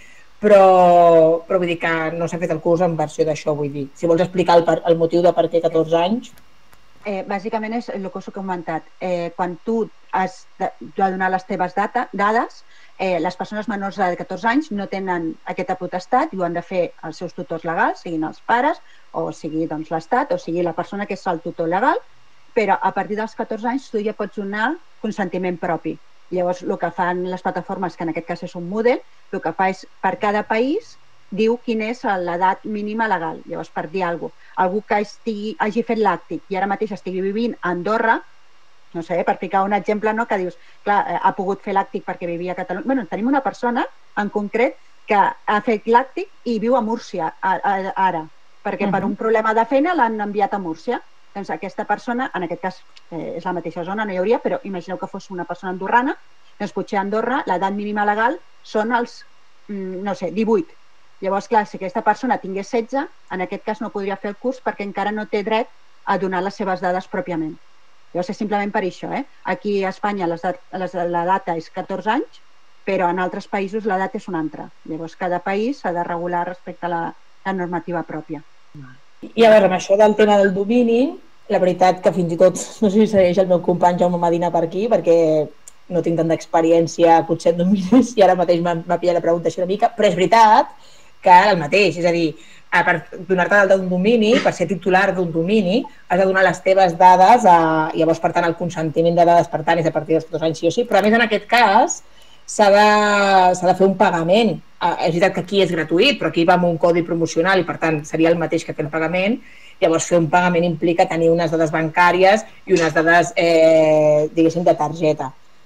Speaker 4: però vull dir que no s'ha fet el curs en versió d'això, vull dir. Si vols explicar el motiu de per què 14 anys...
Speaker 5: Bàsicament és el que us he comentat. Quan tu has de donar les teves dades, les persones menors de 14 anys no tenen aquesta potestat i ho han de fer els seus tutors legals, siguin els pares, o sigui l'Estat, o sigui la persona que és el tutor legal, però a partir dels 14 anys tu ja pots donar consentiment propi. Llavors, el que fan les plataformes, que en aquest cas és un Moodle, el que fa és, per cada país, diu quina és l'edat mínima legal. Llavors, per dir alguna cosa, algú que hagi fet l'ACTIC i ara mateix estigui vivint a Andorra, no sé, per ficar un exemple, que dius, clar, ha pogut fer l'ACTIC perquè vivia a Catalunya. Bé, tenim una persona, en concret, que ha fet l'ACTIC i viu a Múrcia, ara, perquè per un problema de feina l'han enviat a Múrcia. Doncs aquesta persona, en aquest cas és la mateixa zona, no hi hauria, però imagineu que fos una persona andorrana, doncs potser a Andorra l'edat mínima legal són els, no sé, 18. Llavors, clar, si aquesta persona tingués 16, en aquest cas no podria fer el curs perquè encara no té dret a donar les seves dades pròpiament. Llavors és simplement per això. Aquí a Espanya la data és 14 anys, però en altres països l'edat és una altra. Llavors cada país s'ha de regular respecte a la normativa pròpia.
Speaker 4: I a veure, amb això del tema del domini, la veritat que fins i tot, no sé si segueix el meu company Jaume Medina per aquí, perquè no tinc tanta experiència potser en dominis i ara mateix m'ha pillat la pregunta així una mica, però és veritat que el mateix, és a dir, per donar-te d'alta d'un domini, per ser titular d'un domini, has de donar les teves dades, llavors per tant el consentiment de dades per tant és a partir dels 14 anys sí o sí, però a més en aquest cas s'ha de fer un pagament. És veritat que aquí és gratuït, però aquí va amb un codi promocional i per tant seria el mateix que fer el pagament. Llavors fer un pagament implica tenir unes dades bancàries i unes dades, diguéssim, de targeta.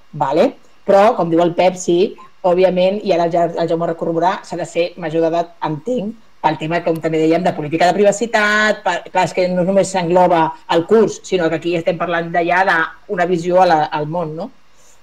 Speaker 4: Però, com diu el Pep, sí, òbviament, i ara el Jaume ho corroborarà, s'ha de ser major d'edat, entenc, pel tema, com també dèiem, de política de privacitat. Clar, és que no només s'engloba el curs, sinó que aquí estem parlant ja d'una visió al món, no?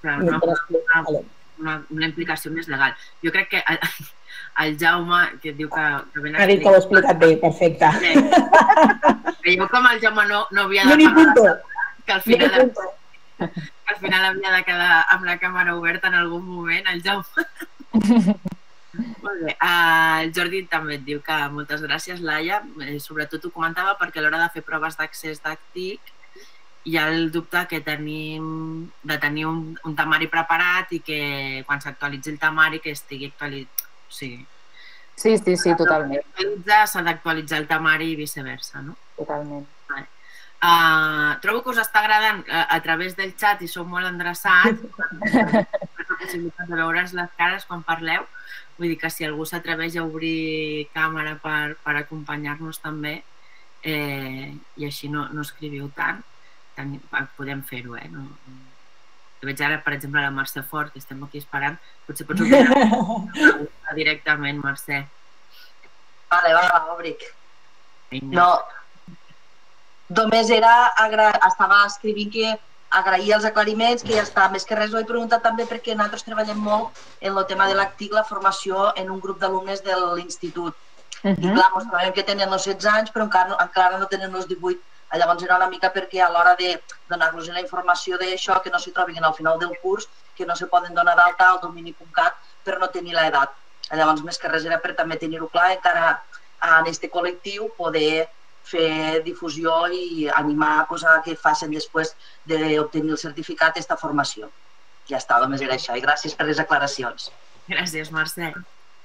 Speaker 1: Una implicació més legal. Jo crec que el Jaume, que diu que ben
Speaker 4: ha dit que ho ha explicat bé, perfecte.
Speaker 1: Jo com el Jaume no havia de parlar, que al final havia de quedar amb la càmera oberta en algun moment, el Jaume. Molt bé. El Jordi també et diu que moltes gràcies, Laia. Sobretot ho comentava perquè a l'hora de fer proves d'accés d'ACTIC hi ha el dubte que tenim de tenir un temari preparat i que quan s'actualitzi el temari que estigui actualitzat.
Speaker 2: Sí, totalment.
Speaker 1: S'ha d'actualitzar el temari i viceversa, no?
Speaker 2: Totalment.
Speaker 1: Trobo que us està agradant a través del xat i sou molt endreçats per la possibilitat de veure's les cares quan parleu. Vull dir que si algú s'atreveix a obrir càmera per acompanyar-nos també i així no escriviu tant, podem fer-ho, veig ara, per exemple, la Mercè Fort, que estem aquí esperant, potser pots obrir directament, Mercè.
Speaker 6: Vale, obric. No, només estava escrivint que agrair els aclariments, que ja està, més que res ho he preguntat també perquè nosaltres treballem molt en el tema de l'ACTIC, la formació en un grup d'alumnes de l'institut. I clar, sabem que tenen els 16 anys, però encara no tenen els 18. Llavors era una mica perquè a l'hora de donar-los la informació d'això, que no s'hi trobin al final del curs, que no se poden donar d'alta al domini.cat per no tenir l'edat. Llavors, més que res era per també tenir-ho clar, encara en aquest col·lectiu poder fer difusió i animar a que facin després d'obtenir el certificat aquesta formació. Ja està, només era això, i gràcies per les aclaracions.
Speaker 1: Gràcies, Mercè.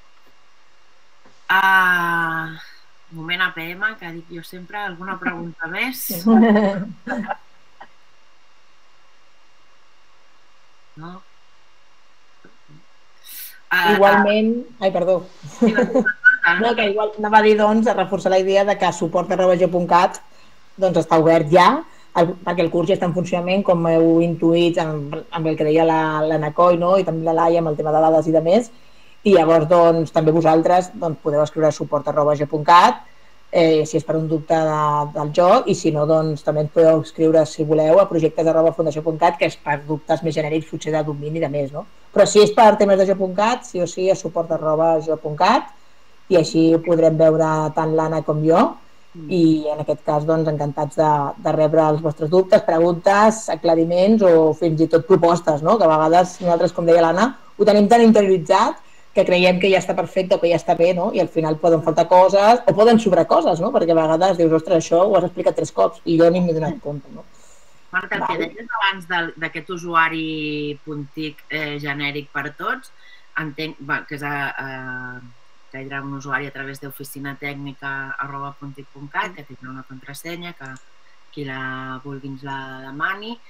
Speaker 1: Moment APM, que dic jo sempre, alguna pregunta més? No?
Speaker 4: Igualment... Ai, perdó. No, que igual anava a dir, doncs, a reforçar la idea de que suport@jo.cat està obert ja, perquè el curs ja està en funcionament, com heu intuït amb el que deia la Nacoi i també la Laia amb el tema de dades i de més, i llavors també vosaltres podeu escriure a suport@jo.cat si és per un dubte del joc, i si no, també ens podeu escriure, si voleu, a projectes@fundació.cat, que és per dubtes més genèrics, potser de domini i de més, no? Però si és per temes de jo.cat, sí o sí, a suport@jo.cat, i així ho podrem veure tant l'Anna com jo, i en aquest cas encantats de rebre els vostres dubtes, preguntes, aclariments o fins i tot propostes, que a vegades nosaltres, com deia l'Anna, ho tenim tan interioritzat que creiem que ja està perfecte o que ja està bé, i al final poden faltar coses o poden sobrar coses, perquè a vegades dius, ostres, això ho has explicat 3 cops i jo ni m'he donat compte.
Speaker 1: Marta, el que deies abans d'aquest usuari puntic genèric per tots, entenc que és que hi haurà un usuari a través d'oficinatècnica@puntic.cat, que tindrà una contrasenya, que qui la vulgui ens la demani.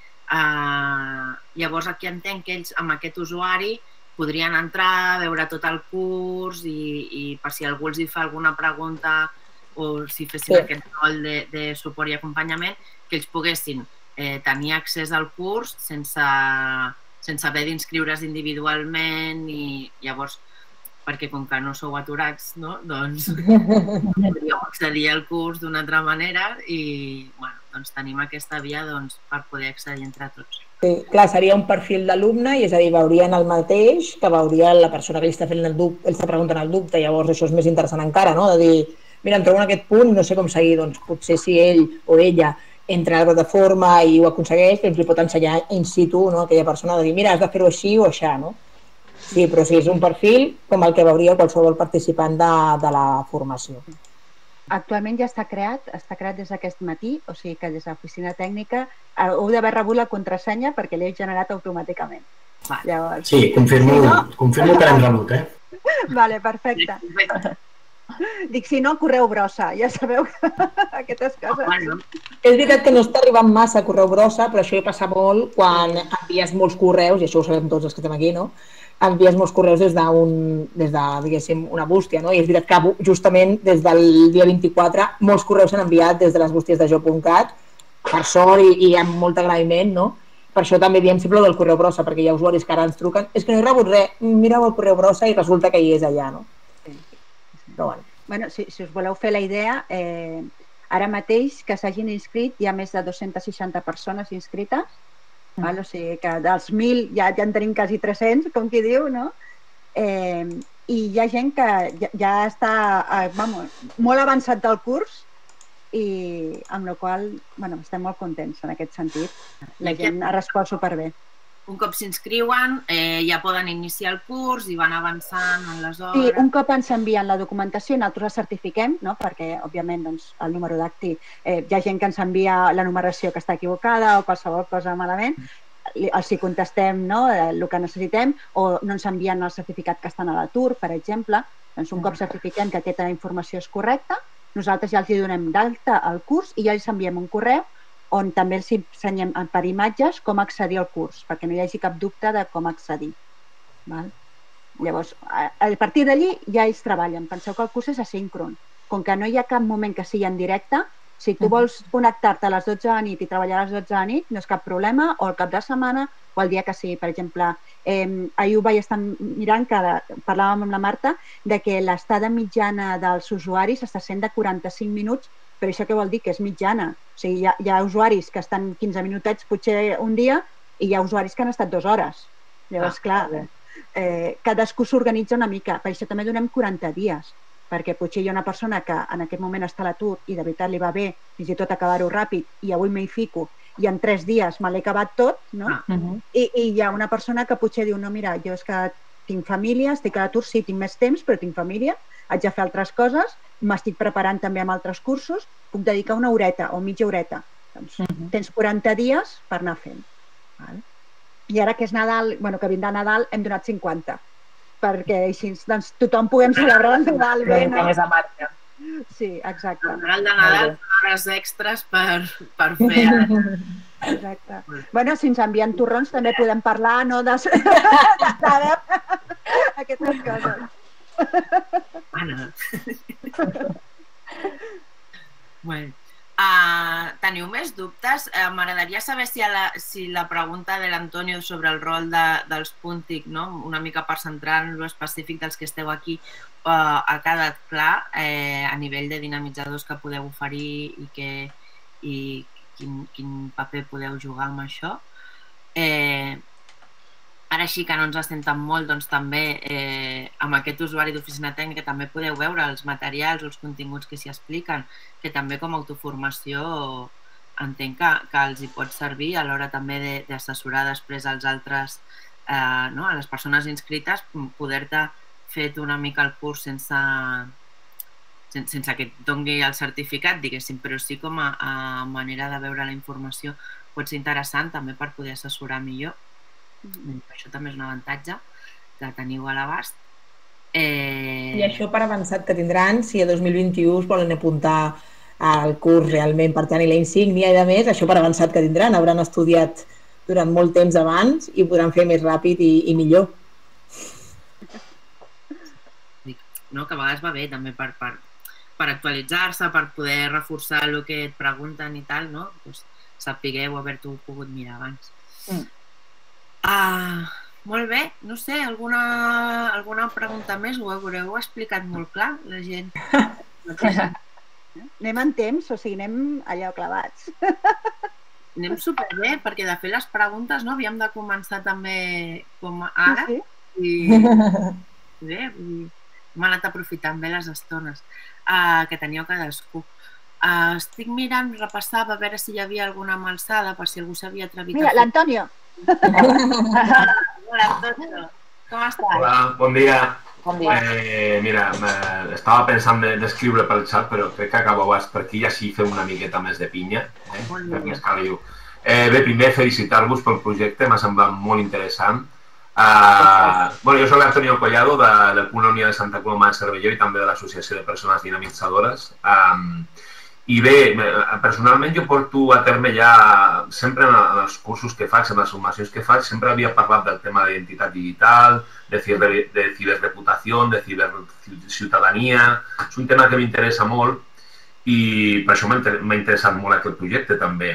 Speaker 1: Llavors aquí entenc que ells amb aquest usuari podrien entrar, veure tot el curs i per si algú els fa alguna pregunta o si fessin aquest rol de suport i acompanyament, que ells poguessin tenir accés al curs sense haver d'inscriure's individualment, i llavors, perquè com que no sou aturats, doncs podríeu accedir al curs d'una altra manera i tenim aquesta via per poder accedir entre tots.
Speaker 4: Sí, clar, seria un perfil d'alumne, i és a dir, veurien el mateix que veuria la persona que li està fent el dubte, li està preguntant el dubte, llavors això és més interessant encara, de dir, mira, em trobo en aquest punt, no sé com seguir, doncs potser si ell o ella entra a la plataforma i ho aconsegueix, doncs li pot ensenyar in situ a aquella persona de dir, mira, has de fer-ho així o aixà, no? Sí, però sí, és un perfil com el que veuria qualsevol participant de la formació.
Speaker 5: Actualment ja està creat des d'aquest matí, o sigui que des de l'oficina tècnica heu d'haver rebut la contrasenya perquè l'he generat automàticament.
Speaker 7: Sí, confirmo que l'hem rebut,
Speaker 5: Vale, perfecte. Dic, si no, correu brossa, ja sabeu aquestes coses.
Speaker 4: És veritat que no està arribant massa correu brossa, però això passa molt quan envies molts correus, i això ho sabem tots els que estem aquí, envies molts correus des de, diguéssim, una bústia, i és veritat que justament des del dia 24 molts correus s'han enviat des de les bústies de jo.cat, per sort i amb molt agraïment, Per això també diem sempre del correu brossa, perquè hi ha usuaris que ara ens truquen, és que no he rebut res, mireu el correu brossa i resulta que hi és allà, Però
Speaker 5: bueno, si us voleu fer la idea, ara mateix que s'hagin inscrit hi ha més de 260 persones inscrites, o sigui que dels 1.000 ja en tenim quasi 300, com qui diu, i hi ha gent que ja està molt avançat del curs i amb la qual cosa estem molt contents en aquest sentit. La gent ha respost superbé.
Speaker 1: Un cop s'inscriuen ja poden iniciar el curs i van avançant en les hores.
Speaker 5: Sí, un cop ens envien la documentació i nosaltres la certifiquem, perquè òbviament el número d'acti, hi ha gent que ens envia la numeració que està equivocada o qualsevol cosa malament, els hi contestem el que necessitem, o no ens envien el certificat que estan a l'atur, per exemple. Doncs un cop certifiquem que aquesta informació és correcta, nosaltres ja els donem d'alta al curs i ja els enviem un correu on també els ensenyem per imatges com accedir al curs, perquè no hi hagi cap dubte de com accedir. Llavors, a partir d'allí ja ells treballen. Penseu que el curs és asíncron. Com que no hi ha cap moment que sigui en directe, si tu vols connectar-te a les 12 de la nit i treballar a les 12 de la nit, no és cap problema, o el cap de setmana, o el dia que sigui. Per exemple, ahir ho vaig estar mirant, que parlàvem amb la Marta, de que l'estada mitjana dels usuaris està sent de 45 minuts, però això què vol dir? Que és mitjana. O sigui, hi ha usuaris que estan 15 minutets potser un dia i hi ha usuaris que han estat 2 hores. Llavors, clar, cadascú s'organitza una mica. Per això també donem 40 dies, perquè potser hi ha una persona que en aquest moment està a l'atur i de veritat li va bé fins i tot acabar-ho ràpid i avui m'hi fico i en 3 dies me l'he acabat tot, no? I hi ha una persona que potser diu, no, mira, jo és que tinc família, estic a l'atur, sí, tinc més temps, però tinc família, haig de fer altres coses, m'estic preparant també amb altres cursos, puc dedicar una horeta o mitja horeta. Doncs tens 40 dies per anar fent. I ara que és Nadal, bueno, que vindrà Nadal, hem donat 50, perquè així doncs, tothom puguem celebrar el Nadal bé, no?
Speaker 2: Més a marxa.
Speaker 5: Sí, exacte.
Speaker 1: El de Nadal, hores extres per fer...
Speaker 5: Exacte. Bueno, si ens envien torrons també podem parlar, no?, d'aquestes coses.
Speaker 1: Anna. Bueno. Teniu més dubtes? M'agradaria saber si la pregunta de l'Antonio sobre el rol dels Puntic, una mica per centrar en l'específic dels que esteu aquí, ha quedat clar a nivell de dinamitzadors que podeu oferir i quin paper podeu jugar amb això. Ara sí que no ens estem molt, doncs també amb aquest usuari d'oficina tècnica també podeu veure els materials o els continguts que s'hi expliquen, que també com a autoformació entenc que els hi pot servir a l'hora també d'assessorar després als altres, a les persones inscrites, poder-te fer una mica el curs sense que et doni el certificat, diguéssim, però sí com a manera de veure la informació pot ser interessant també per poder assessorar millor. Això també és un avantatge que teniu a l'abast.
Speaker 4: I això per avançat que tindran, si a 2021 es volen apuntar al curs realment per tenir la insígnia i de més, això per avançat que tindran, hauran estudiat durant molt temps abans i podran fer més ràpid i millor.
Speaker 1: Que a vegades va bé també per actualitzar-se, per poder reforçar el que et pregunten i tal, sapigueu haver-t'ho pogut mirar abans. Molt bé, no sé, alguna pregunta més? Ho haureu explicat molt clar, la gent.
Speaker 5: Anem en temps, o sigui, anem allà clavats.
Speaker 1: Anem superbé, perquè de fer les preguntes havíem de començar també com ara. I bé, hem anat aprofitant bé les estones que teníeu cadascú. Estic mirant, repassava a veure si hi havia alguna malsada, per si algú s'havia atrevit a fer.
Speaker 5: Mira, l'Antonio.
Speaker 1: Hola, Antonio. Com estàs?
Speaker 8: Hola, bon dia.
Speaker 2: Bon dia.
Speaker 8: Mira, estava pensant d'escriure pel xat, però crec que acabaves per aquí i així fem una miqueta més de pinya. Bé, primer felicitar-vos pel projecte, m'ha semblat molt interessant. Jo soc l'Antonio Collado de l'Economia de Santa Coloma de Cervelló i també de l'Associació de Persones Dinamitzadores. I bé, personalment jo porto a terme ja, sempre en els cursos que faig, en les formacions que faig, sempre havia parlat del tema d'identitat digital, de ciberreputació, de ciberciutadania. És un tema que m'interessa molt i per això m'ha interessat molt aquest projecte també.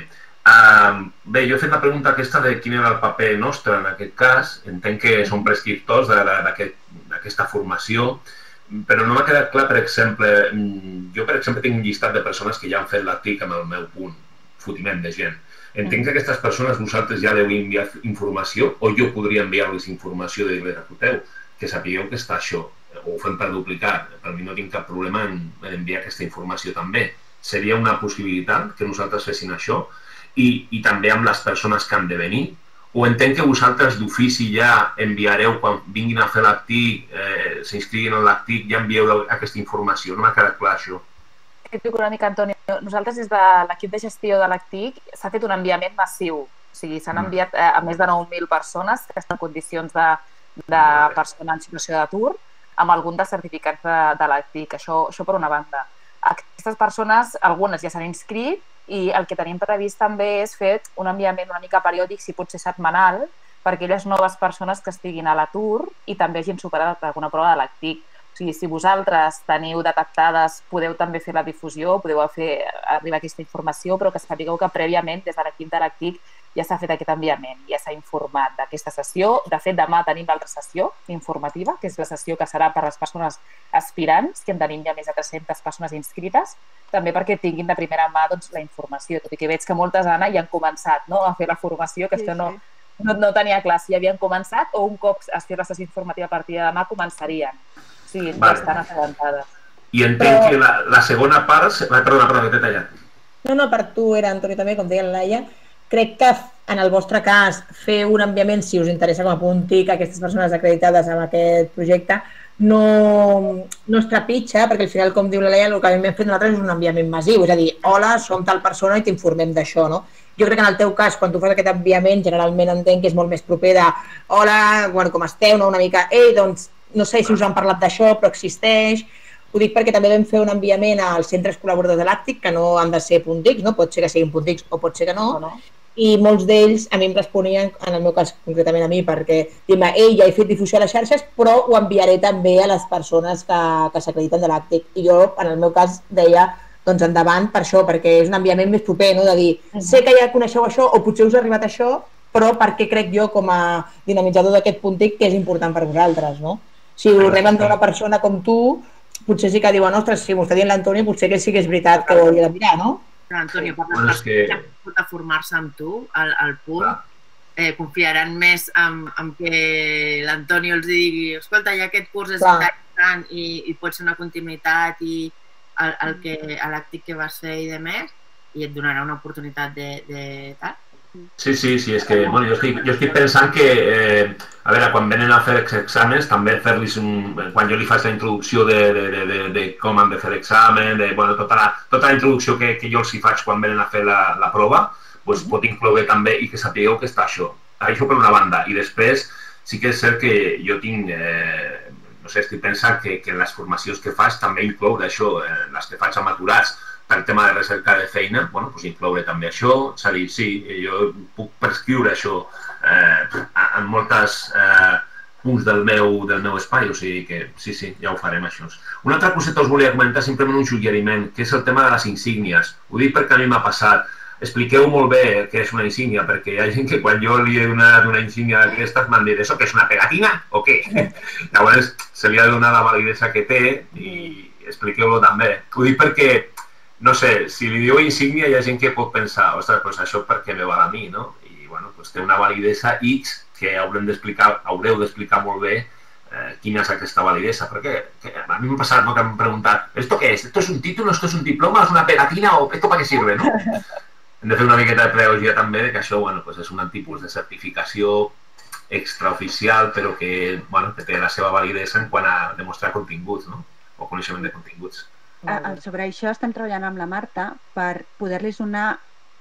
Speaker 8: Bé, jo he fet la pregunta aquesta de quin era el paper nostre en aquest cas. Entenc que som prescriptors d'aquesta formació, però no m'ha quedat clar, per exemple, jo per exemple tinc un llistat de persones que ja han fet la TIC amb el meu punt, fotiment de gent. Entenc que aquestes persones vosaltres ja deu enviar informació o jo podria enviar-los informació de dir-les, escolteu, que sapigueu que està això, o ho fem per duplicar, per mi no tinc cap problema en enviar aquesta informació també. Seria una possibilitat que nosaltres fessin això i també amb les persones que han de venir. O entenc que vosaltres d'ofici ja enviareu, quan vinguin a fer l'ACTIC, s'inscriguin en l'ACTIC, ja envieu aquesta informació. No m'ha quedat clar això.
Speaker 2: Explico una mica, Antonio. Nosaltres, des de l'equip de gestió de l'ACTIC, s'ha fet un enviament massiu. O sigui, s'han enviat a més de 9.000 persones que estan en condicions de persona en situació d'atur, amb algun dels certificats de l'ACTIC. Això per una banda. Aquestes persones, algunes ja s'han inscrit, i el que tenim previst també és fer un enviament una mica periòdic, si pot ser setmanal, per aquelles noves persones que estiguin a l'atur i també hagin superat alguna prova de l'ACTIC. O sigui, si vosaltres teniu detectades, podeu també fer la difusió, podeu fer arribar aquesta informació, però que sapigueu que prèviament, des de l'equip de l'ACTIC, ja s'ha fet aquest enviament, ja s'ha informat d'aquesta sessió. De fet, demà tenim l'altra sessió informativa, que és la sessió que serà per les persones aspirants, que en tenim ja més de 300 persones inscrites, també perquè tinguin de primera mà la informació, tot i que veig que moltes, Anna, ja han començat a fer la formació, que això no tenia clar si havien començat o un cop es fes la sessió informativa a partir de demà començarien. O sigui, estan assabentades.
Speaker 8: I entenc que la segona part... Perdona, que t'he tallat.
Speaker 4: No, per tu era, Antoni, també, com deia la Laia, crec que en el vostre cas fer un enviament, si us interessa com a punt TIC aquestes persones acreditades en aquest projecte, no es trepitja, perquè al final, com diu la Leia, el que hem fet nosaltres és un enviament massiu, és a dir, hola, som tal persona i t'informem d'això, no? Jo crec que en el teu cas, quan tu fas aquest enviament, generalment entenc que és molt més proper de hola, bueno, com esteu, no? Una mica, doncs, no sé si us han parlat d'això, però existeix. Ho dic perquè també vam fer un enviament als centres col·laboradors de l'Àctic, que no han de ser puntics, no? Pot ser que siguin puntics o pot ser que no. I molts d'ells a mi em responien, en el meu cas concretament a mi, perquè diem, ja he fet difusió a les xarxes, però ho enviaré també a les persones que s'acrediten de l'Àctic. I jo, en el meu cas, deia, doncs endavant per això, perquè és un enviament més proper, no? De dir, sé que ja coneixeu això o potser us ha arribat això, però perquè crec jo com a dinamitzador d'aquest puntic que és important per vosaltres, no? Si ho reben d'una persona com tu, potser sí que diuen, ostres, si m'ho està dient l'Antoni, potser que sí que és veritat que ho hauria de mirar, no?
Speaker 1: Però, Antonio, per les persones que han pogut a formar-se amb tu, al punt, confiaran més en que l'Antonio els digui, escolta, ja aquest curs és interessant i pot ser una continuïtat i a l'Àctic que vas fer i de més, i et donarà una oportunitat de tal.
Speaker 8: Sí, és que jo estic pensant que, a veure, quan venen a fer exàmens, també fer-los, quan jo li faig la introducció de com han de fer l'examen, tota la introducció que jo els hi faig quan venen a fer la prova, pot incloure també i que sapigueu que està això. Això per una banda. I després sí que és cert que jo tinc, no sé, estic pensant que en les formacions que faig també incloure això, les que faig amb aturats, per tema de recerca de feina, incloure també això, és a dir, sí, jo puc prescriure això en molts punts del meu espai, o sigui que sí, ja ho farem això. Una altra coseta us volia comentar, simplement un suggeriment, que és el tema de les insígnies. Ho dic perquè a mi m'ha passat. Expliqueu molt bé què és una insígnia, perquè hi ha gent que quan jo li he donat una insígnia d'aquestes m'han dit, ¿eso qué es una pegatina o què? Llavors se li ha de donar la validesa que té i expliqueu-lo també. Ho dic perquè no sé, si li diu insígnia hi ha gent que pot pensar, ostres, doncs això per què me val a mi, no? I, bueno, doncs té una validesa X que haureu d'explicar molt bé quina és aquesta validesa, perquè a mi m'ha passat que m'han preguntat, ¿esto qué es? ¿Esto es un título? ¿Esto es un diploma? ¿Es una pegatina? ¿O esto para qué sirve, no? Hem de fer una miqueta de pedagogia també que això, bueno, és un tipus de certificació extraoficial, però que té la seva validesa en quant a demostrar continguts, no? O coneixement de continguts.
Speaker 5: Sobre això estem treballant amb la Marta per poder-los donar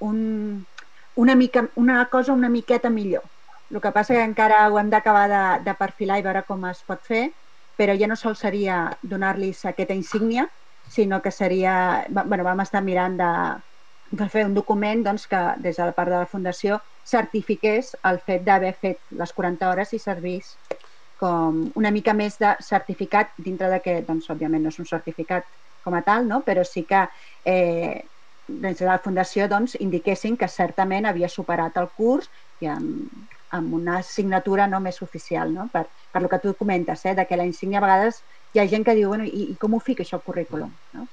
Speaker 5: una cosa una miqueta millor. El que passa que encara ho hem d'acabar de perfilar i veure com es pot fer, però ja no sol seria donar-los aquesta insígnia, sinó que seria... Vam estar mirant de fer un document que des de la part de la Fundació certifiqués el fet d'haver fet les 40 hores i servís com una mica més de certificat dintre de que, òbviament, no és un certificat com a tal, però sí que des de la Fundació indiquessin que certament havia superat el curs i amb una assignatura més oficial, per el que tu comentes, que la insígnia a vegades hi ha gent que diu, i com ho fica això al currículum?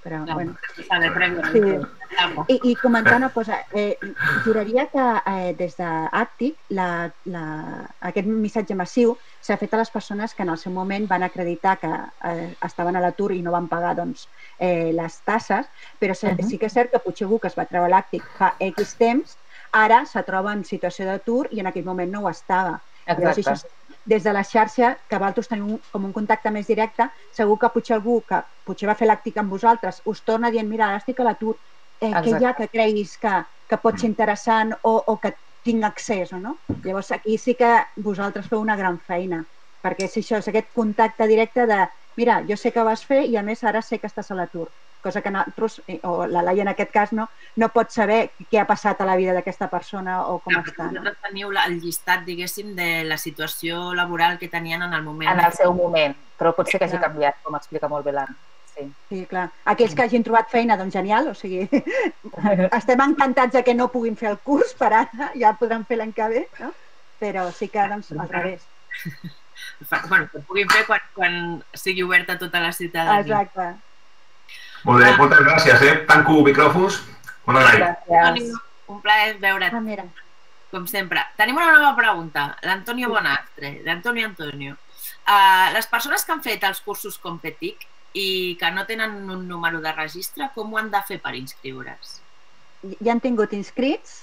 Speaker 5: I comentar una cosa, juraria que des d'Àctic aquest missatge massiu s'ha fet a les persones que en el seu moment van acreditar que estaven a l'atur i no van pagar les tasses, però sí que és cert que potser algú que es va treure a l'Àctic fa X temps ara se troba en situació d'atur i en aquell moment no ho estava. Des de la xarxa, que vosaltres teniu com un contacte més directe, segur que potser algú que potser va fer l'Àctic amb vosaltres us torna dient, mira, ara estic a l'atur, què hi ha que creguis que pot ser interessant o que tinc accés o no? Llavors aquí sí que vosaltres feu una gran feina, perquè és això, és aquest contacte directe de, mira, jo sé que vas fer i a més ara sé que estàs a l'atur. Cosa que nosaltres, o la Laia en aquest cas, no pot saber què ha passat a la vida d'aquesta persona o com està.
Speaker 1: Vosaltres teniu el llistat, diguéssim, de la situació laboral que tenien en el moment.
Speaker 2: En el seu moment, però pot ser que hagi canviat, com explica molt bé l'Anna.
Speaker 5: Sí, clar. Aquells que hagin trobat feina, doncs genial, o sigui, estem encantats que no puguin fer el curs per ara, ja el podran fer l'any que ve, no? Però sí que, doncs, al revés.
Speaker 1: Bueno, que puguin fer quan sigui oberta tota la ciutadania.
Speaker 5: Exacte.
Speaker 8: Molt bé, moltes gràcies, Tanco micròfons. Bona nit.
Speaker 1: Un plaer veure't, com sempre. Tenim una nova pregunta, l'Antonio Bonastre, d'Antonio Antonio. Les persones que han fet els cursos Competic i que no tenen un número de registre, com ho han de fer per inscriure's?
Speaker 5: Ja han tingut inscrits,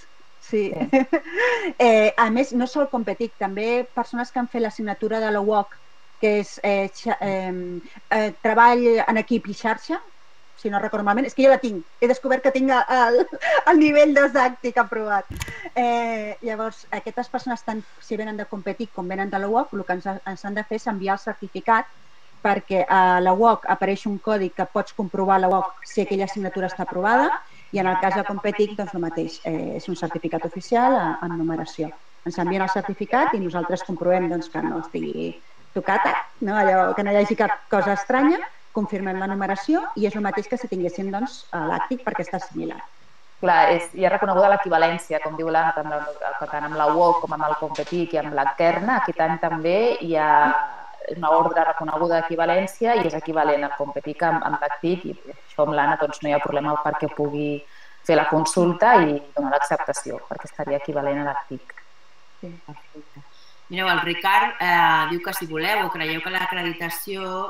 Speaker 5: Sí. A més, no sol competir, també persones que han fet l'assignatura de la UOC, que és treball en equip i xarxa, si no recordo malament, és que jo la tinc, he descobert que tinc el nivell didàctic aprovat. Llavors, aquestes persones, tant si venen de competir com venen de la UOC, el que ens han de fer és enviar el certificat, perquè a la UOC apareix un codi que pots comprovar a la UOC si aquella assignatura està aprovada, i en el cas de competir, doncs el mateix, és un certificat oficial amb numeració. Ens envien el certificat i nosaltres comprovem que no estigui tocat, que no hi hagi cap cosa estranya, confirmem la numeració i és el mateix que si tinguéssim l'àctic perquè està assimilat.
Speaker 2: Clar, hi ha reconeguda l'equivalència, com diu l'Anna, tant amb la UOC com amb el Competic i amb l'Ankerna. Aquest any també hi ha una ordre reconeguda d'equivalència i és equivalent al Competic amb l'ACTIC, i això amb l'Anna no hi ha problema perquè pugui fer la consulta i donar l'acceptació, perquè estaria equivalent a l'ACTIC.
Speaker 1: Perfecte. Mireu, el Ricard diu que si voleu o creieu que l'acreditació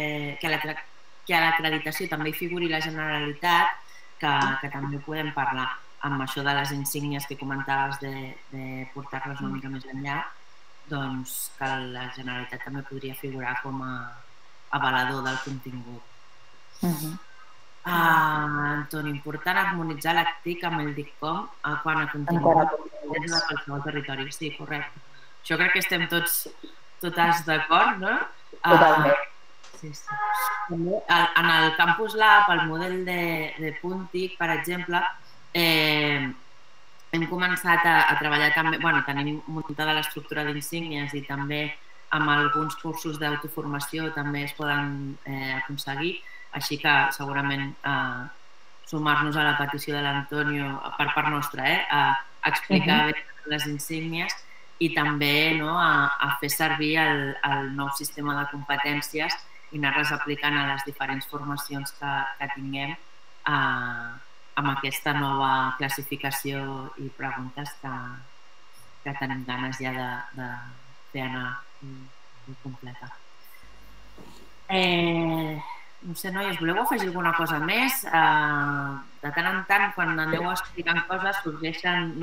Speaker 1: també hi figuri la Generalitat, que també podem parlar amb això de les insígnies que comentaves de portar-les una mica més enllà, doncs que la Generalitat també podria figurar com a avalador del contingut. Antoni, important harmonitzar l'ACTIC amb el DICCOM quan a contingut de qualsevol territori. Sí, correcte. Jo crec que estem totes d'acord, no?
Speaker 2: Totalment.
Speaker 1: Sí. En el Campus Lab, el model de Puntic, per exemple, hem començat a treballar també, tenim muntada l'estructura d'insígnies i també amb alguns cursos d'autoformació també es poden aconseguir, així que segurament sumar-nos a la petició de l'Antonio per part nostra, a explicar bé les insígnies i també a fer servir el nou sistema de competències i anar-les aplicant a les diferents formacions que tinguem amb aquesta nova classificació i preguntes que tenim ganes ja de fer anar i completar. No sé, noies, voleu afegir alguna cosa més? De tant en tant, quan aneu explicant coses, sorgeixen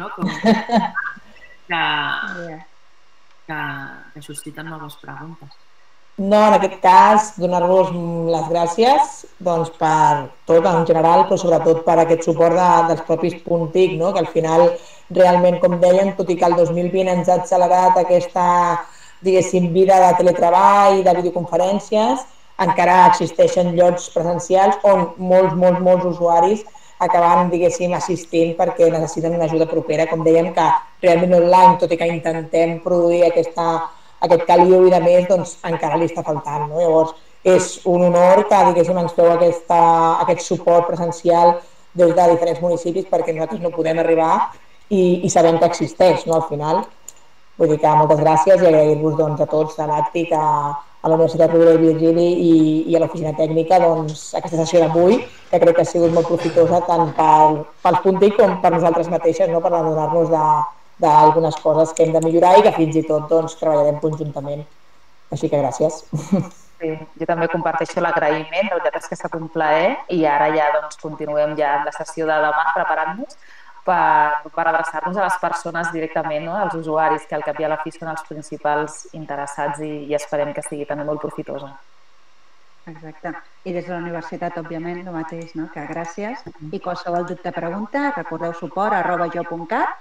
Speaker 1: que susciten noves preguntes.
Speaker 4: No, en aquest cas, donar-vos les gràcies per tot en general, però sobretot per aquest suport dels propis Puntic, que al final, realment, com deien, tot i que el 2020 ens ha accelerat aquesta, diguéssim, vida de teletreball, de videoconferències, encara existeixen llocs presencials on molts usuaris acaben, diguéssim, assistint perquè necessiten una ajuda propera. Com dèiem, que realment online, tot i que intentem produir aquest caliu i de més, doncs encara li està faltant. Llavors, és un honor que, diguéssim, ens feu aquest suport presencial des de diferents municipis perquè nosaltres no podem arribar i sabem que existeix, al final. Vull dir que moltes gràcies i agrair-vos a tots, a l'ACTIC, a la Universitat Rovira i Virgili i a l'Oficina Tècnica aquesta sessió d'avui, que crec que ha sigut molt profitosa tant pels Puntic com per nosaltres mateixes, per adonar-nos d'algunes coses que hem de millorar i que fins i tot treballarem conjuntament. Així que gràcies.
Speaker 2: Sí, jo també comparteixo l'agraïment, la veritat és que ha estat un plaer i ara ja continuem ja amb la sessió de demà preparant-nos per adreçar-nos a les persones directament, als usuaris, que al cap i a la fi són els principals interessats i esperem que sigui també molt profitosa.
Speaker 5: Exacte. I des de la universitat, òbviament, el mateix, que gràcies. I qualsevol dubte, pregunta, recordeu suport@jo.cat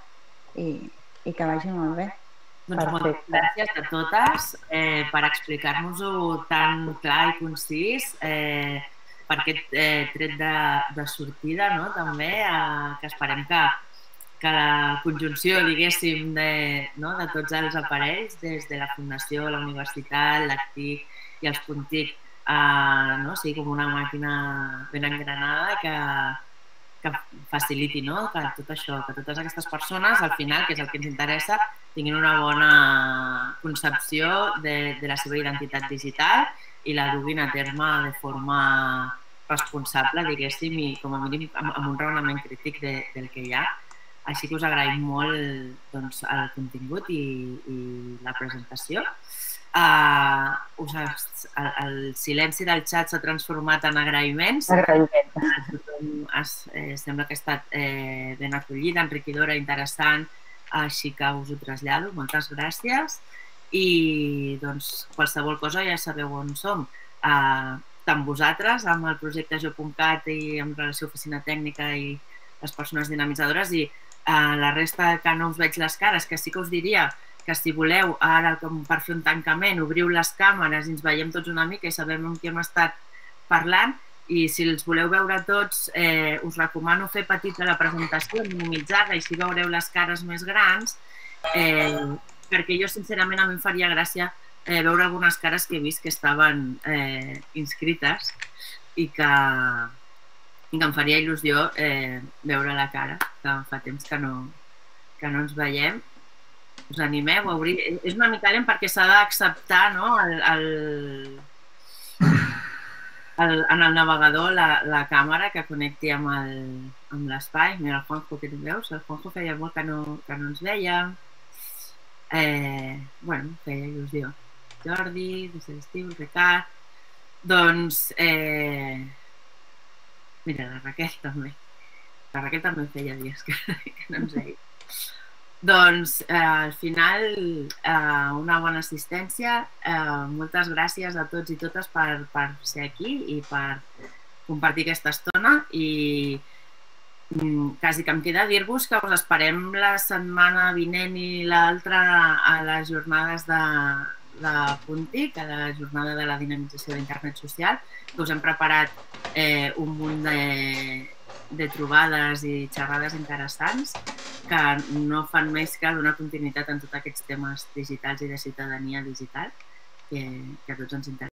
Speaker 5: i que vagi molt bé.
Speaker 1: Doncs moltes gràcies a totes per explicar-nos-ho tan clar i concís, per aquest tret de sortida, també, que esperem que la conjunció, diguéssim, de tots els aparells, des de la Fundació, la Universitat, l'ACTIC i els Puntic, sigui com una màquina ben engranada que faciliti que tot això, que totes aquestes persones, al final, que és el que ens interessa, tinguin una bona concepció de la seva identitat digital i la duguin a terme de forma responsable, diguéssim, i com a mínim amb un raonament crític del que hi ha. Així que us agraïm molt el contingut i la presentació. el silenci del xat s'ha transformat en agraïments. Sembla que ha estat ben acollida, enriquidora, interessant, així que us ho trasllado. Moltes gràcies. I doncs qualsevol cosa ja sabeu on som. Tant vosaltres amb el projecte Jo.cat i amb relació a oficina tècnica i les persones dinamitzadores, i la resta que no us veig les cares, que sí que us diria que si voleu, ara per fer un tancament, obriu les càmeres i ens veiem tots una mica i sabem amb qui hem estat parlant, i si els voleu veure tots, us recomano fer petita la presentació, minimitzar-la, i així veureu les cares més grans, perquè jo sincerament a mi em faria gràcia veure algunes cares que he vist que estaven inscrites i que em faria il·lusió veure la cara, que fa temps que no ens veiem. Us animeu a obrir. És una mica lent perquè s'ha d'acceptar en el navegador la càmera que connecti amb l'espai. Mira, el Juanjo, que tu veus? El Juanjo feia molt que no ens veia. Bueno, feia il·lusió. Jordi, des de l'estiu, el Ricard... Doncs... Mira, la Raquel també. La Raquel també feia dies que no ens veia. Doncs, al final, una bona assistència. Moltes gràcies a tots i totes per ser aquí i per compartir aquesta estona. I quasi que em queda dir-vos que us esperem la setmana vinent i l'altra a les jornades de Puntic, a la jornada de la dinamització d'internet social, que us hem preparat un munt de trobades i xerrades interessants que no fan més que donar continuïtat en tots aquests temes digitals i de ciutadania digital que a tots ens interessa.